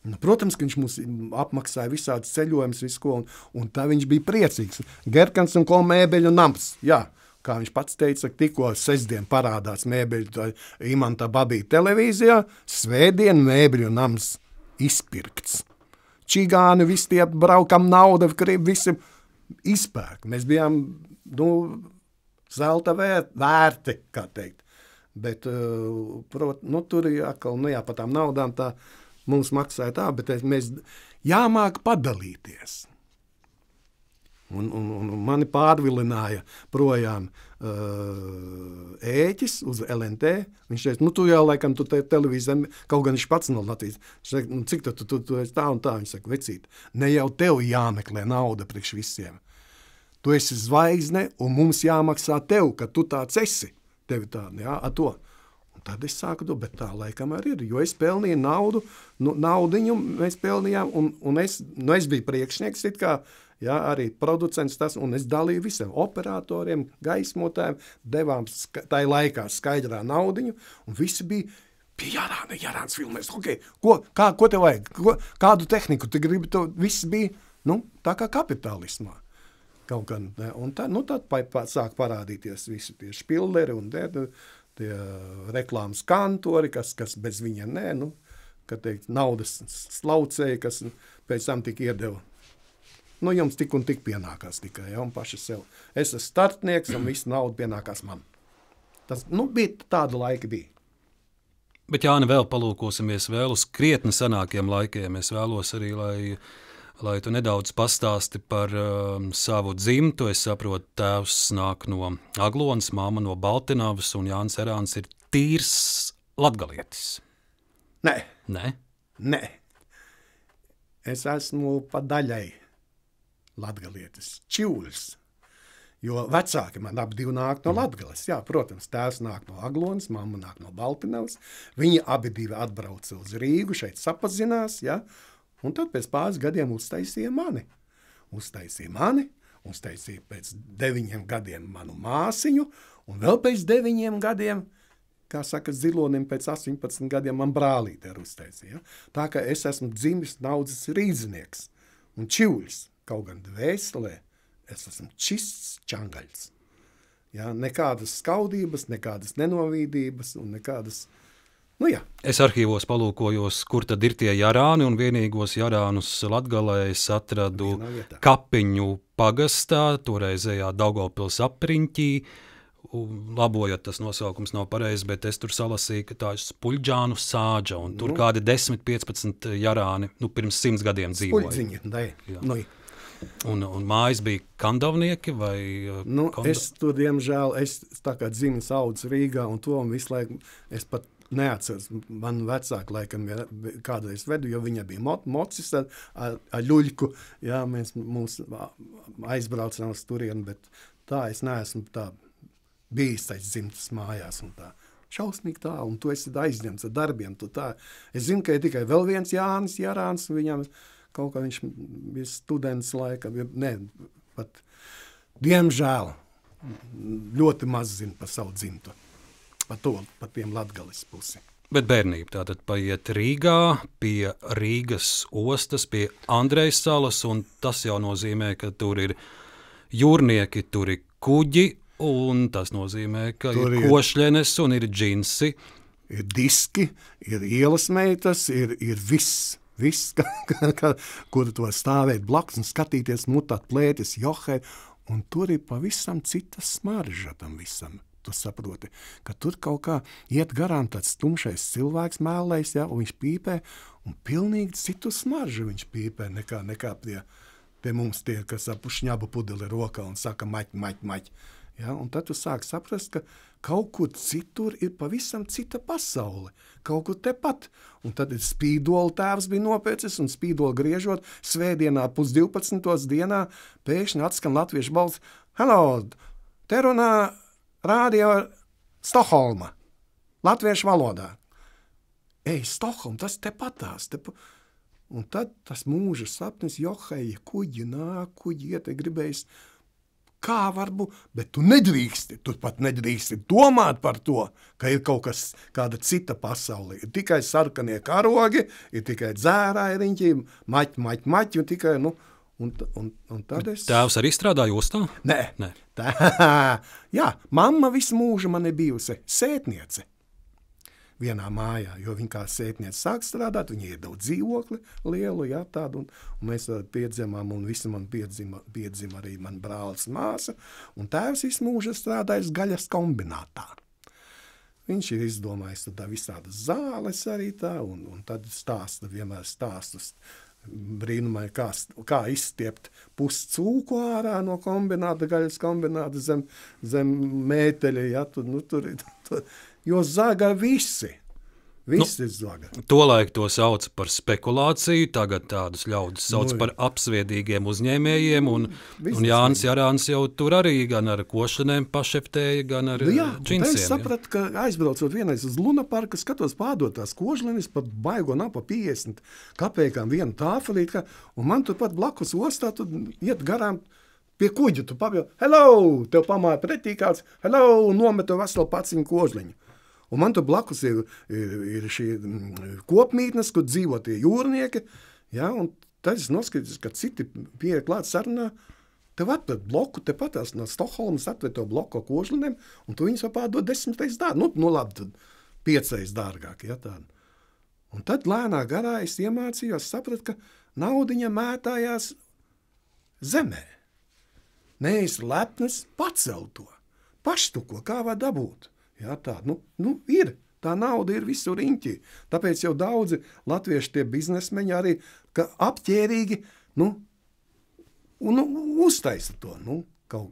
Nu, protams, ka viņš mums apmaksāja visādas ceļojumus, visu ko, un, un tā viņš bija priecīgs. Gerkans un ko mēbeļu nams, jā. Kā viņš pats teica, tikko sestdien parādās mēbeļu Imanta Babīta televīzijā, svētdien mēbeļu nams izpirkts. Čigāni, visi tie braukam nauda, visi izpērk. Mēs bijām, nu, zelta vēr, vērti, kā teikt. Bet, prot, nu, tur atkal, nu jā, pa tām naudām tā mums maksāja tā, bet mēs jāmāk padalīties. Un, un, un mani pārvilināja projām uh, ēķis uz L N T. Viņš teica, nu tu jau laikam tu te televīzē, kaut gan viņš pats no Latvijas. Viņš teica, nu cik tu, tu, tu, tu esi tā un tā? Viņš saka, vecīt, ne jau tev jāmeklē nauda priekš visiem. Tu esi zvaigzne un mums jāmaksā tev, ka tu tāds esi. Tevi tā, jā, a to. Un tad es sāku to, bet tā laikam arī ir, jo es pelnīju naudu, nu, naudiņu mēs pelnījām, un, un es, nu, es biju priekšnieks, it kā, jā, arī producents tas, un es dalīju visiem operatoriem, gaismotājiem, devām ska, tai laikā skaidrā naudiņu, un visi bija, bija Jārāna, Jārāns filmēs, okay, ko, kā, ko tev vajag, ko, kādu tehniku tu gribi, to viss bija, nu, tā kā kapitālismā. Kaut gan, un tā, nu, tad pa, pa, sāk parādīties visi tie špilderi un tie, tie reklāmas kantori, kas, kas bez viņiem nē, nu, kad teikt, naudas slaucēji, kas pēc tam tik iedeva. Nu, jums tik un tik pienākās tikai, ja, un paši sev. Es esmu startnieks, un visu naudu pienākās man. Tas, nu, bija tādu laika bija. Bet, Jāni, vēl palūkosimies vēl uz krietni senākiem laikiem. Es vēlos arī, lai, lai tu nedaudz pastāsti par um, savu dzimtu. Es saprotu, tēvs nāk no Aglonas, māma no Baltinavas, un Jānis Erāns ir tīrs latgalietis. Nē. Nē? Nē. Es esmu pa daļai latgalietis, Čivļs, jo vecāki man abi divi nāk no Latgales. Jā, protams, tēvs nāk no Aglonas, mamma nāk no Baltinavas. Viņi abi divi atbrauca uz Rīgu, šeit sapazinās, jā, un tad pēc pāris gadiem uztaisīja mani. Uztaisīja mani, uztaisīja pēc deviņiem gadiem manu māsiņu, un vēl pēc deviņiem gadiem, kā saka, zilonim pēc astoņpadsmit gadiem man brālīte ir uztaisīja. Tā kā es esmu dzimis naudzes rīdzinieks un Čivļs. Kaut gan dvēselē, es esmu čists čangaļs. Jā, nekādas skaudības, nekādas nenovīdības un nekādas, nu jā. Es arhīvos palūkojos, kur tad ir tie Jarāni, un vienīgos Jarānus Latgalē es atradu Kapiņu pagastā, toreizējā Daugavpils apriņķī. Labojot, tas nosaukums nav pareizs, bet es tur salasīju, ka tā ir Spuļģānu sāģa, un tur nu. Kādi desmit piecpadsmit Jarāni, nu, pirms simts gadiem dzīvoja. Spuļģiņi, dai, nu. Un, un mājas bija kandavnieki vai? Nu, konda... es tur, diemžēl, es tā kā dzimis audzis Rīgā, un to un visu laiku, es pat neatceros, man vecāki laikam kādreiz vedu, jo viņa bija mo mocis ar, ar, ar ļuļku, jā, mēs mūs aizbraucām uz turienu, bet tā es neesmu tā bijis taisa dzimtas mājās un tā. Šausmīgi tā, un tu esi aizņemts ar darbiem, tu tā. Es zinu, ka ir tikai vēl viens Jānis Jarāns, viņam kaut kā viņš bija students laika, ne, pat, diemžēl, ļoti maz zinu par savu dzimtu, par to, par tiem Latgales pusi. Bet bērnība tātad paiet Rīgā, pie Rīgas ostas, pie Andrejas salas, un tas jau nozīmē, ka tur ir jūrnieki, tur ir kuģi, un tas nozīmē, ka tur ir košļenes un ir džinsi. Ir diski, ir ielas meitas, ir, ir viss, viss, ka, ka, ka, kur tu var stāvēt blakus un skatīties, mutāt plētis, johē, un tur ir pavisam cita smarža tam visam. Tu saproti, ka tur kaut kā iet garām tāds tumšais cilvēks mēlējs, ja, un viņš pīpē, un pilnīgi citu smaržu viņš pīpē, nekā, nekā pie, pie mums tie, kas ap šņabu pudeli rokā un saka maķ, maķ, maķ. Ja, un tad tu sāki saprast, ka kaut kur citur ir pavisam cita pasaule, kaut kur tepat. Un tad ir spīdola tēvs bija nopēcis, un spīdola griežot svētdienā pusdivpadsmitos dienā pēkšņi atskan latviešu balss: Hello, te runā rādio Stokholma, latviešu valodā. Ej, Stokholma, tas tepatās. Te pa... Un tad tas mūža sapnis, johei, kuģi nāk, kuģi iet, gribējis kā var būt, bet tu nedrīksti, tu pat nedrīksti domāt par to, ka ir kaut kas, kāda cita pasaulē. Ir tikai sarkanie karogi, ir tikai dzērāji riņķi, maķi, maķi, maķi, un tikai, nu, un, un, un tad es... Tēvs arī strādāja ostā? Nē. Nē. Tā, jā, mamma visu mūžu man ir bijusi sētniece. Vienā mājā, jo viņa kā sētniece sāk strādāt, viņa iedod dzīvokli lielu, jā, tādu, un, un mēs piedzimām, un visi man piedzima, piedzima arī man brālis māsa, un tēvs visu mūžu strādājis gaļas kombinātā. Viņš ir izdomājis tā visādas zāles arī tā, un, un tad stāsta vienmēr stāstus brīnumai, kā, kā izstiept pusi cūku ārā no kombināta, gaļas kombināta zem, zem mēteļa, jā, tur, nu, tur, tur, jo zaga visi. Visi nu, zaga. Tolaik to sauca par spekulāciju, tagad tādus ļaudis sauc nu, par apsviedīgiem uzņēmējiem, un, un Jānis Jarāns jau tur arī gan ar košanēm pašeftēja, gan ar nu, jā, džinsiem. Es sapratu, ka aizbraucot vienreiz uz Lunaparka, skatos pārdotās kožlenis, pat baigo nav pa piecdesmit kapēkām vienu tāfelīt, un man tur pat blakus ostā, tu iet garām pie kuģa, tu pabjau, hello, tev pamāja pretī kāds, hello, un nometu veselu paciņu kožleņu. Un man tur blakus ir, ir, ir šī kopmītnes, kur dzīvo tie jūrnieki, ja, un tad es noskatīju, ka citi pieeja klāt sarunā, tev atver bloku, te patās no Stokholmas atver to bloku kožlinēm, un tu viņus var pārdot desmitreiz dārgāk, nu, nu labi, tad piecreiz dārgāk, ja tāda. Un tad lēnā garā es iemācījos, saprat, ka naudiņa mētājās zemē. Neesi lepnes, pacel to, paštuko, kā var dabūt. Jā, tā, nu, nu, ir, tā nauda ir visur riņķī. Tāpēc jau daudzi latvieši tie biznesmeņi arī, ka apķērīgi, nu, un, nu, uztaisa to, nu, kaut.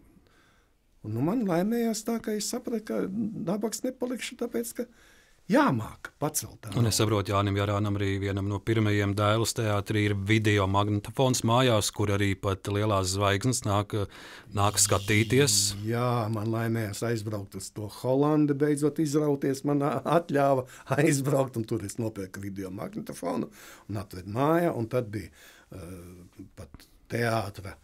Un, nu, man laimējās tā, ka es sapratu, ka nabaks nepalikšu, tāpēc, ka jāmāk pacelt tā. Un es saprotu, Jānim Jarānam arī vienam no pirmajiem Dailas teātrī ir video magnetofons mājās, kur arī pat lielās zvaigznes nāk, nāk skatīties. Jā, man laimējās aizbraukt uz to Holandi, beidzot izrauties, man atļāva aizbraukt, un tur es nopērku video magnetofonu un atved mājā, un tad bija uh, pat teātra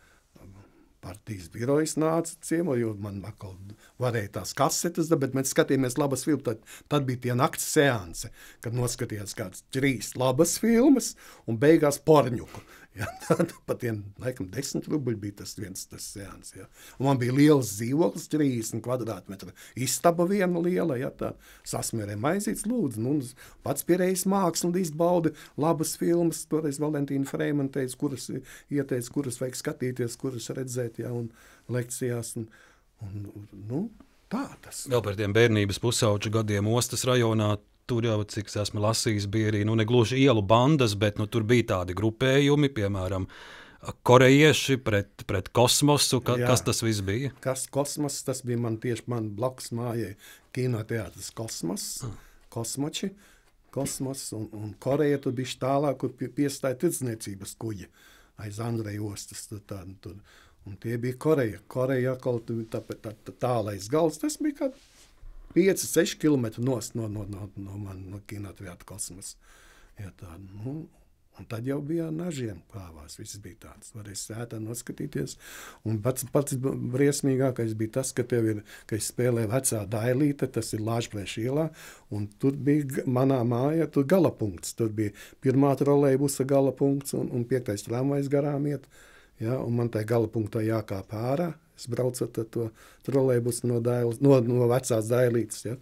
partijas birojas nāca ciemo, jo man atkal varēja tās kasetes, bet mēs skatījāmies labas filmas, tad, tad bija tie nakts seanse, kad noskatījās kāds trīs labas filmas un beigās porņuku. Ja, tad pat tiem, laikam, desmit rubļi bija tas viens tas seans. Ja. Un man bija liels dzīvoklis, trīsdesmit kvadrātmetra istaba viena liela, ja, tā sasmērē maizītes lūdzu. Nu, pats pierējis māksli izbaudi labas filmas, toreiz Valentīna Freiman teica, kuras ieteica, kuras vajag skatīties, kuras redzēt, ja, un lekcijās. Un, un, nu, tā tas. Vēl par tiem bērnības pusauģu gadiem Ostas rajonā. Tur jau, cik es esmu lasījis, bija arī nu, ne gluži ielu bandas, bet nu, tur bija tādi grupējumi, piemēram, korejieši pret, pret kosmosu. Ka, kas tas viss bija? Kas kosmos, tas bija man tieši man blakus mājai kinoteātris Kosmos, ah. Kosmoči, Kosmos, un, un Koreja tur bija tālāk, kur pie, piestāja tirdzniecības kuģi aiz Andreja ostas. Tur, tā, tur, un tie bija Koreja. Koreja atkal tā, tā, tā, tālais gals, tas bija kā pieci seši kilometri nost no, no, no, no man no kinoteātra Kosmos. Ja tā, nu, un tad jau bija nažiem kāvās, viss bija tāds, varēja sētā noskatīties. Un pats, pats briesmīgākais bija tas, ka tev ir, ka es spēlēju vecā Dailīte, tas ir Lāčplēša ielā, un tur bija manā mājā, tur galapunkts, tur bija pirmā trolejbusa galapunkts un, un piektais tramvajs garām iet, ja, un man tai galapunktā jākāp ārā. Es braucot ar to trolejbusu no, dailes, no, no vecās Dailītes. Ja.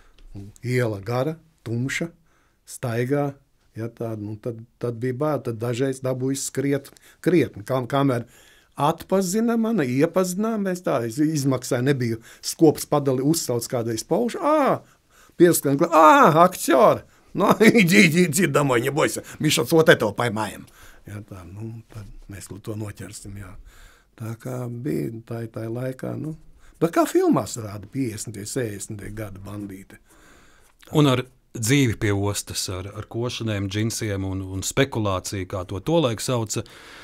Iela gara, tumša, staigā. Ja, tāda, nu, tad, tad bija bār, tad dažreiz dabūju skriet krietni. Kā, kamēr atpazina mani, iepazinām, mēs tā izmaksāju, nebiju skops padali uzsauc kādreiz paušu. Ā, pieskan, ā, akciori. No, иди, иди, иди домой, не бойся. Мы сейчас вот этого поймаем. Ja, tā, nu, tad mēs to noķersim, jā. Tā kā bija tā, tā laikā, nu, bet kā filmās rāda piecdesmitie, sešdesmitie gada bandīti. Tā. Un ar dzīvi pie ostas, ar, ar košanēm, džinsiem un, un spekulāciju, kā to tolaik sauca,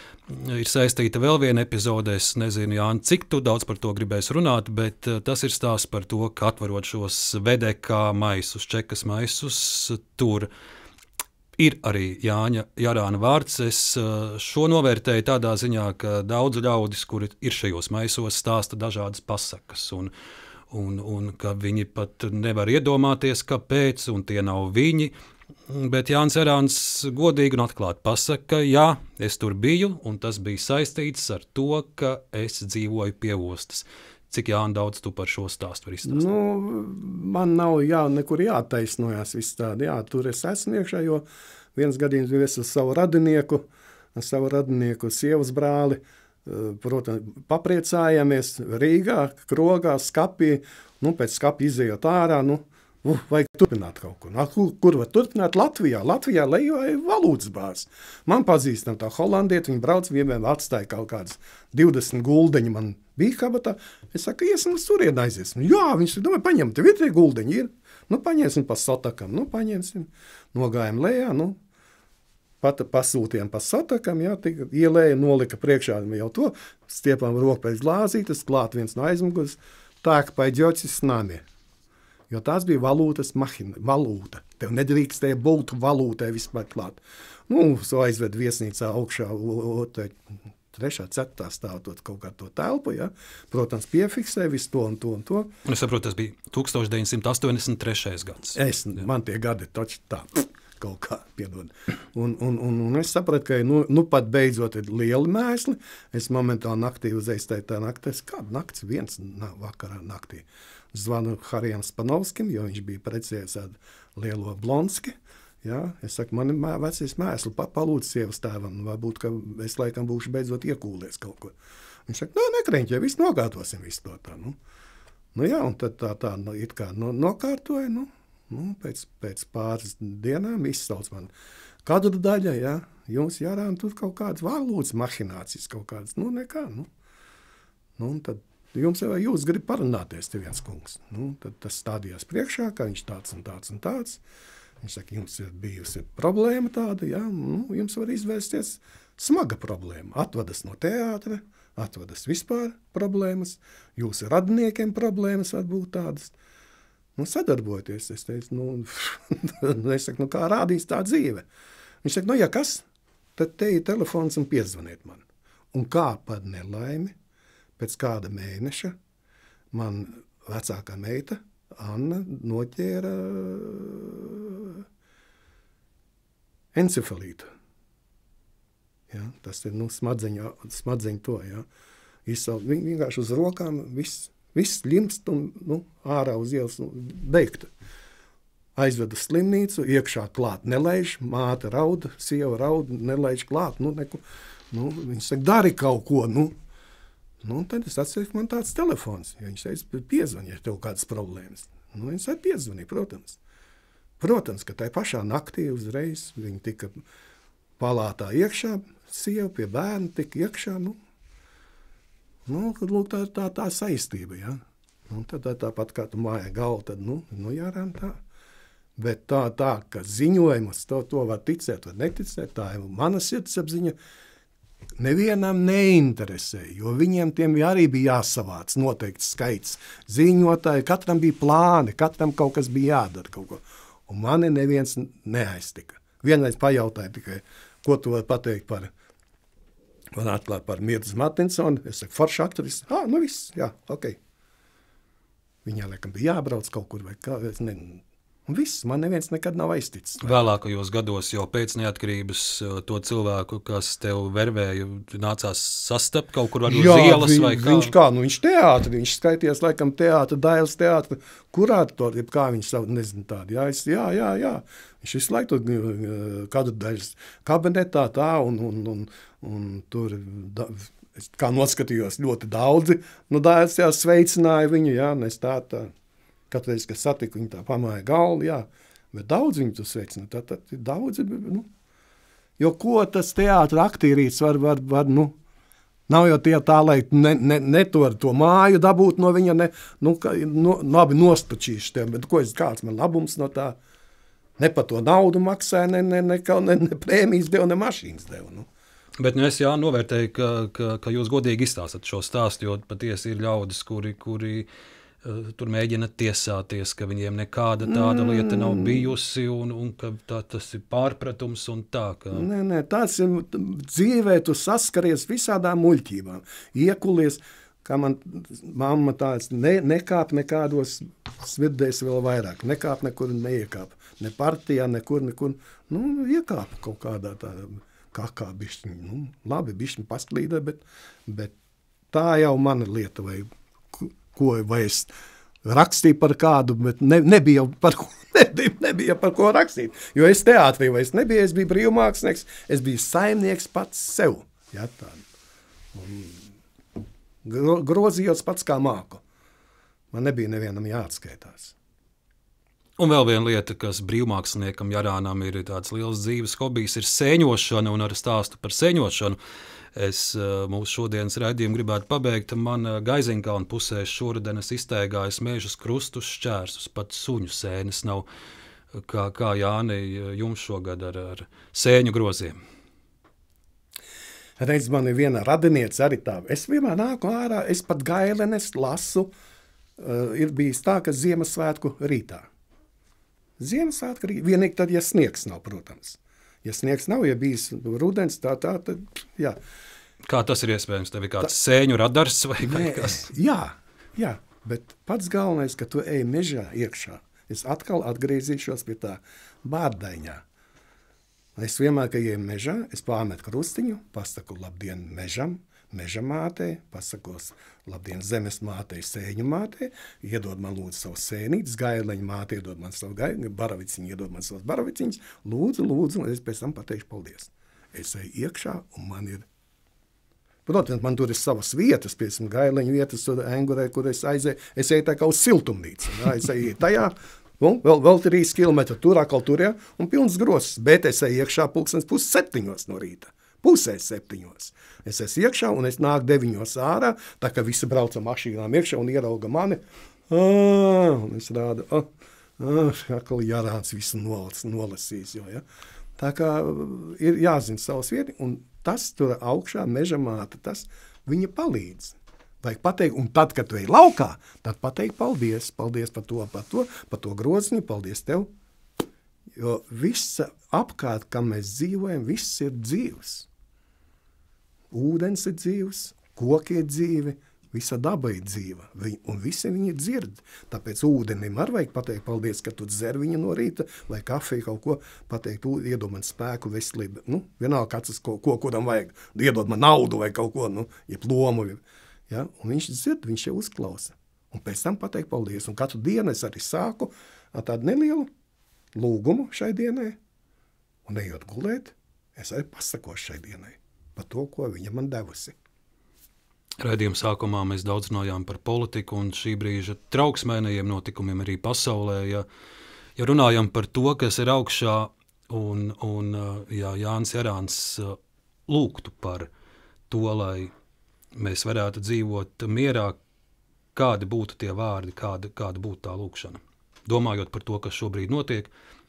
ir saistīta vēl viena epizode. Es nezinu, Jāni, cik tu daudz par to gribēsi runāt, bet tas ir stāsts par to, ka atvarot šos vedekā maisus, čekas maisus, tur ir arī Jāņa Jarāna vārds. Es šo novērtēju tādā ziņā, ka daudz ļaudis, kuri ir šajos maisos, stāsta dažādas pasakas, un, un, un ka viņi pat nevar iedomāties, kāpēc, un tie nav viņi. Bet Jānis Jarāns godīgi un atklāti pasaka, jā, es tur biju, un tas bija saistīts ar to, ka es dzīvoju pie ostas. Cik Jāni daudz tu par šo stāstu var izstāstīt? Nu, man nav jā, nekur jātaisnojās viss tādi. Jā, tur es esmu iekšā, jo viens gadījums bija es ar savu radinieku, ar savu radinieku sievas brāli, protams, papriecājāmies Rīgā, Krogā, Skapī, nu, pēc Skapī izējot ārā, nu, Uh, vajag turpināt kaut ko. Nu, kur, kur var turpināt? Latvijā. Latvijā lejoja valūtas bārs. Man pazīstam tā holandieti, viņi brauc, vienmēr atstāja kaut kādas divdesmit guldeņi man bija kabatā. Es saku, iesim uz turieni aiziesim. Jā, viņš domāja, paņem, tev ir tie guldeņi, ir. Nu, paņemsim pa sotakam, nu, paņemsim. Nogājam lejā, nu, pat pasūtījām pa sotakam, jā, tika ielēja, nolika priekšā jau to, stiepām roku pēc glāzītes, klāt viens no aizmuguras, tā, ka paidžoci s nami. Jo tās bija valūtas mahina, valūta. Tev nedrīkstēja būt valūtai vispār klāt. Nu, so aizved viesnīcā augšā, trešā, ceturtā stāvot kaut kā to telpu, ja. Protams, piefiksē visu to un to un to. Un es saprotu, tas bija tukstovš deviņsimt astoņdesmit trešais gads. Es, man tie gadi taču tā, kaut kā, piedod. Un, un, un, un es sapratu, ka nu, nu pat beidzot ir lieli mēsli. Es momentāli naktī uzēju tā naktis, kāda nakts, viens na, vakarā naktī. Zvanu Harijam Spanovskim, jo viņš bija precējies ar lielo Blonski. Ja? Es saku, man ir mē, vecais mēsli, pa, palūdz sievas tēvam, varbūt, ka es laikam būšu beidzot iekūlies kaut ko. Viņš saka, no, nekreņķē, visu nogātosim visu to tā. Nu, nu jā, un tad tā, tā nu, it kā no, nokārtoja, nu, nu pēc, pēc pāris dienām izsauc man kadru daļa, ja? Jums Jarāna tur kaut kādas valūtas mahinācijas, kaut kādas, nu, nekā, nu. Nu, un tad jums jau jūs grib parunāties, te viens kungs. Nu, tad tas stādījās priekšā, ka viņš tāds un tāds un tāds. Viņš saka, jums ir bijusi problēma tāda, jā, nu, jums var izvērsties smaga problēma. Atvadas no teātra, atvadas vispār problēmas, jūsu radniekiem problēmas var būt tādas. Nu, sadarbojoties, es teicu, nu, es saku, nu, kā rādīs tā dzīve. Viņš saka, nu, ja kas, tad te ir telefons un piezvaniet man. Un kā par nelaimi, pēc kāda mēneša man vecākā meita, Anna, noķēra encefalītu. Ja, tas ir nu, smadzeņu, smadzeņu to. Ja. Izsau, vienkārši uz rokām viss, viss limst un nu, ārā uz ielas nu, beigta. Aizvedu slimnīcu, iekšā klāt nelaiž, māte rauda, sieva rauda, nelaiž klāt. Nu, neku, nu, viņš saka, dari kaut ko, nu. Nu, tad es atceru, man tāds telefons. Ja viņš teica, piezvani, ja tev kādas problēmas. Nu, viņš teica, piezvani, protams. Protams, ka tai pašā naktī uzreiz viņi tika palātā iekšā, sieva pie bērna tika iekšā. Nu, nu lūk, tā ir tā, tā saistība, ja. Un tad tā, tāpat kā tu mājā galva, tad, nu, nu jārām tā. Bet tā, tā, ka ziņojumus, to, to var ticēt, var neticēt, tā ir mana sirdsapziņa. Nevienam neinteresē, jo viņiem tiem arī bija jāsavāc noteikts skaits. Ziņotāji, katram bija plāni, katram kaut kas bija jādara kaut ko. Un mani neviens neaiztika. Vienreiz pajautāja tikai, ko tu var pateikt par, var atklāt par Mirdas Martinsonu. Es saku, forša aktris. Ah, nu viss, jā, ok. Viņā laikam bija jābrauc kaut kur vai kā, es ne... Un viss, man neviens nekad nav aizticis. Vēlākajos gados jau pēc neatkarības to cilvēku, kas tev vervēja, nācās sastapt kaut kur varbūt uz ielas vi, vai kā? Viņš kā, nu viņš teātri, viņš skaities laikam teātra, Dailes teātra, kurātori, kā viņš savu, nezinu tādu, jā, es, jā, jā, jā. Viņš visu laiku kādu daļas kabinetā tā un, un, un, un tur, da, es kā noskatījos ļoti daudzi, nu Dailes jā, sveicināja viņu, jā, nes tā tā. Katru reizi, kad satiku, viņi tā pamāja galvu, jā, bet daudz viņu tu sveicina, tad, tad ir daudzi, nu, jo ko tas teātra aktīrīts var, var, var, nu, nav jau tie tā, lai ne, ne, ne to, to māju dabūt no viņa, ne, nu, ka, no, labi nostačīšu tev, bet ko es, kāds man labums no tā, ne pa to naudu maksāja, ne, ne, ne, ne, ne prēmijas devu, ne mašīnas devu, nu. Bet nu, es jā, novērtēju, ka, ka, ka jūs godīgi izstāstat šo stāstu, jo patiesi ir ļaudis, kuri, kuri tur mēģina tiesāties, ka viņiem nekāda tāda mm. lieta nav bijusi un, un ka tā, tas ir pārpratums un tā. Ka... Nē, nē, tāds ir dzīvē, tu saskaries visādām muļķībām. Iekulies, kā man mamma tāds, ne, nekāp nekādos svirdēs vēl vairāk, nekāp nekur neiekāp. Ne partijā, nekur, nekur, nu, iekāp kaut kādā tādā kakā bišķiņ. Nu, labi, bišķiņ pasklīdē, bet, bet tā jau mana lieta vai ko vai es rakstīju par kādu, bet ne, nebija, par ko, nebija, nebija par ko rakstīt. Jo es teātrī vairs nebija, es biju brīvmākslinieks, es biju saimnieks pats sev. Ja, Gro, grozījos pats kā māku. Man nebija nevienam jāatskaitās. Un vēl viena lieta, kas brīvmāksliniekam Jarānam ir tāds liels dzīves hobijs, ir sēņošana un ar stāstu par sēņošanu. Es mūsu šodienas raidījumu gribētu pabeigt. Man Gaiziņkalna pusē šoruden es iztaigāju mežus krustus šķērsus, pat suņu sēnes nav. Kā, kā Jāni, jums šogad ar, ar sēņu groziem? Reiz man ir viena radiniece arī tā. Es vienmēr nāku ārā, es pat gailenes lasu. Uh, ir bijis tā, ka Ziemassvētku rītā. Ziemassvētku rītā, vienīgi tad, ja sniegs nav, protams. Ja sniegs nav, ja bijis rudens, tā, tā, tad, jā. Kā tas ir iespējams? Tev ir kāds tā... sēņu radars vai Nē, kas? Jā, jā, bet pats galvenais, ka tu ej mežā iekšā. Es atkal atgriezīšos pie tā bārdaiņā. Es vienmēr, ka ieju mežā, es pārmetu krustiņu, pasaku labdien mežam, meža mātei, pasakos labdien zemes mātei, sēņu mātei, iedod man lūdzu savu sēnītes, gaileņu mātei iedod man savu gaileņu, baraviciņu iedod man savus baraviciņus, lūdzu, lūdzu, un es pēc tam pateikšu paldies. Es eju iekšā, un man ir, protams, man tur ir savas vietas, piemēram, gaileņu vietas, tur Engurē, kur es aizēju, es eju tā kā uz siltumnīcu, jā, es eju tajā, un vēl, vēl trīs kilometri tur, akal tur, jā, un pilns grozs, bet es eju iekšā pulkstens pus septiņos no rīta. Pusē septiņos. Es esmu iekšā un es nāku deviņos ārā, tā kā visi brauca mašīnām iekšā un ierauga mani. Ā, un es rādu, ā, ā, akal Jarāns visu nolas, nolasīs. Jo, ja? Tā kā ir jāzina savas vietas, un tas tur augšā meža māte, tas viņa palīdz. Vajag pateikt, un tad, kad tu ej laukā, tad pateikt paldies, paldies par to, par to, par to groziņu, paldies tev. Jo viss apkārt, kam mēs dzīvojam, viss ir dzīvs. Ūdens ir dzīvs, koki ir dzīvi, visa daba ir dzīva, un visi viņi dzird. Tāpēc ūdenim arī vajag pateikt paldies, ka tu dzer viņu no rīta, vai kafiju kaut ko pateikt, iedod man spēku, veselību. Nu, vienalga kāds, ko, ko kuram vajag, iedod man naudu vai kaut ko, nu, jeb lomu. Ja? Un viņš dzird, viņš jau uzklausa. Un pēc tam pateikt paldies. Un katru dienu es arī sāku ar tādu nelielu lūgumu šai dienai, un ejot gulēt, es arī pasakošu šai dienai par to, ko viņa man devusi. Raidījuma sākumā mēs daudz runājām par politiku un šī brīža trauksmēnajiem notikumiem arī pasaulē. Ja, ja runājam par to, kas ir augšā, un, un ja Jānis Jarāns lūgtu par to, lai mēs varētu dzīvot mierā, kādi būtu tie vārdi, kāda, kāda būtu tā lūgšana? Domājot par to, kas šobrīd notiek.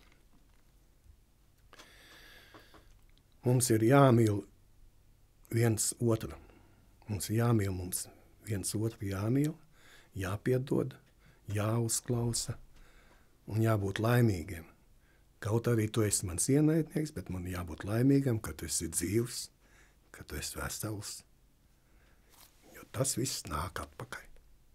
Mums ir jāmīl viens otru. Mums ir jāmīl, mums viens otru jāmīl, jāpiedod, jāuzklausa un jābūt laimīgiem. Kaut arī tu esi mans ienaidnieks, bet man jābūt laimīgam, ka tu esi dzīvs, ka tu esi vesels. Jo tas viss nāk atpakaļ.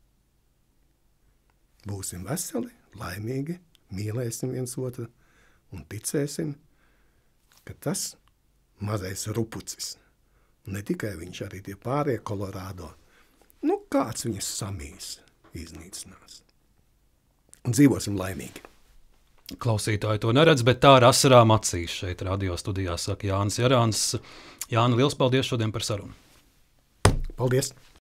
Būsim veseli, laimīgi, mīlēsim viens otru un ticēsim, ka tas mazais rupucis, ne tikai viņš, arī tie pārējie Kolorādo, nu kāds viņas samīs iznīcinās. Un dzīvosim laimīgi. Klausītāji to neredz, bet tā ar asarām acīs šeit radio studijā saka Jānis Jarāns. Jāni, liels paldies šodien par sarunu. Paldies!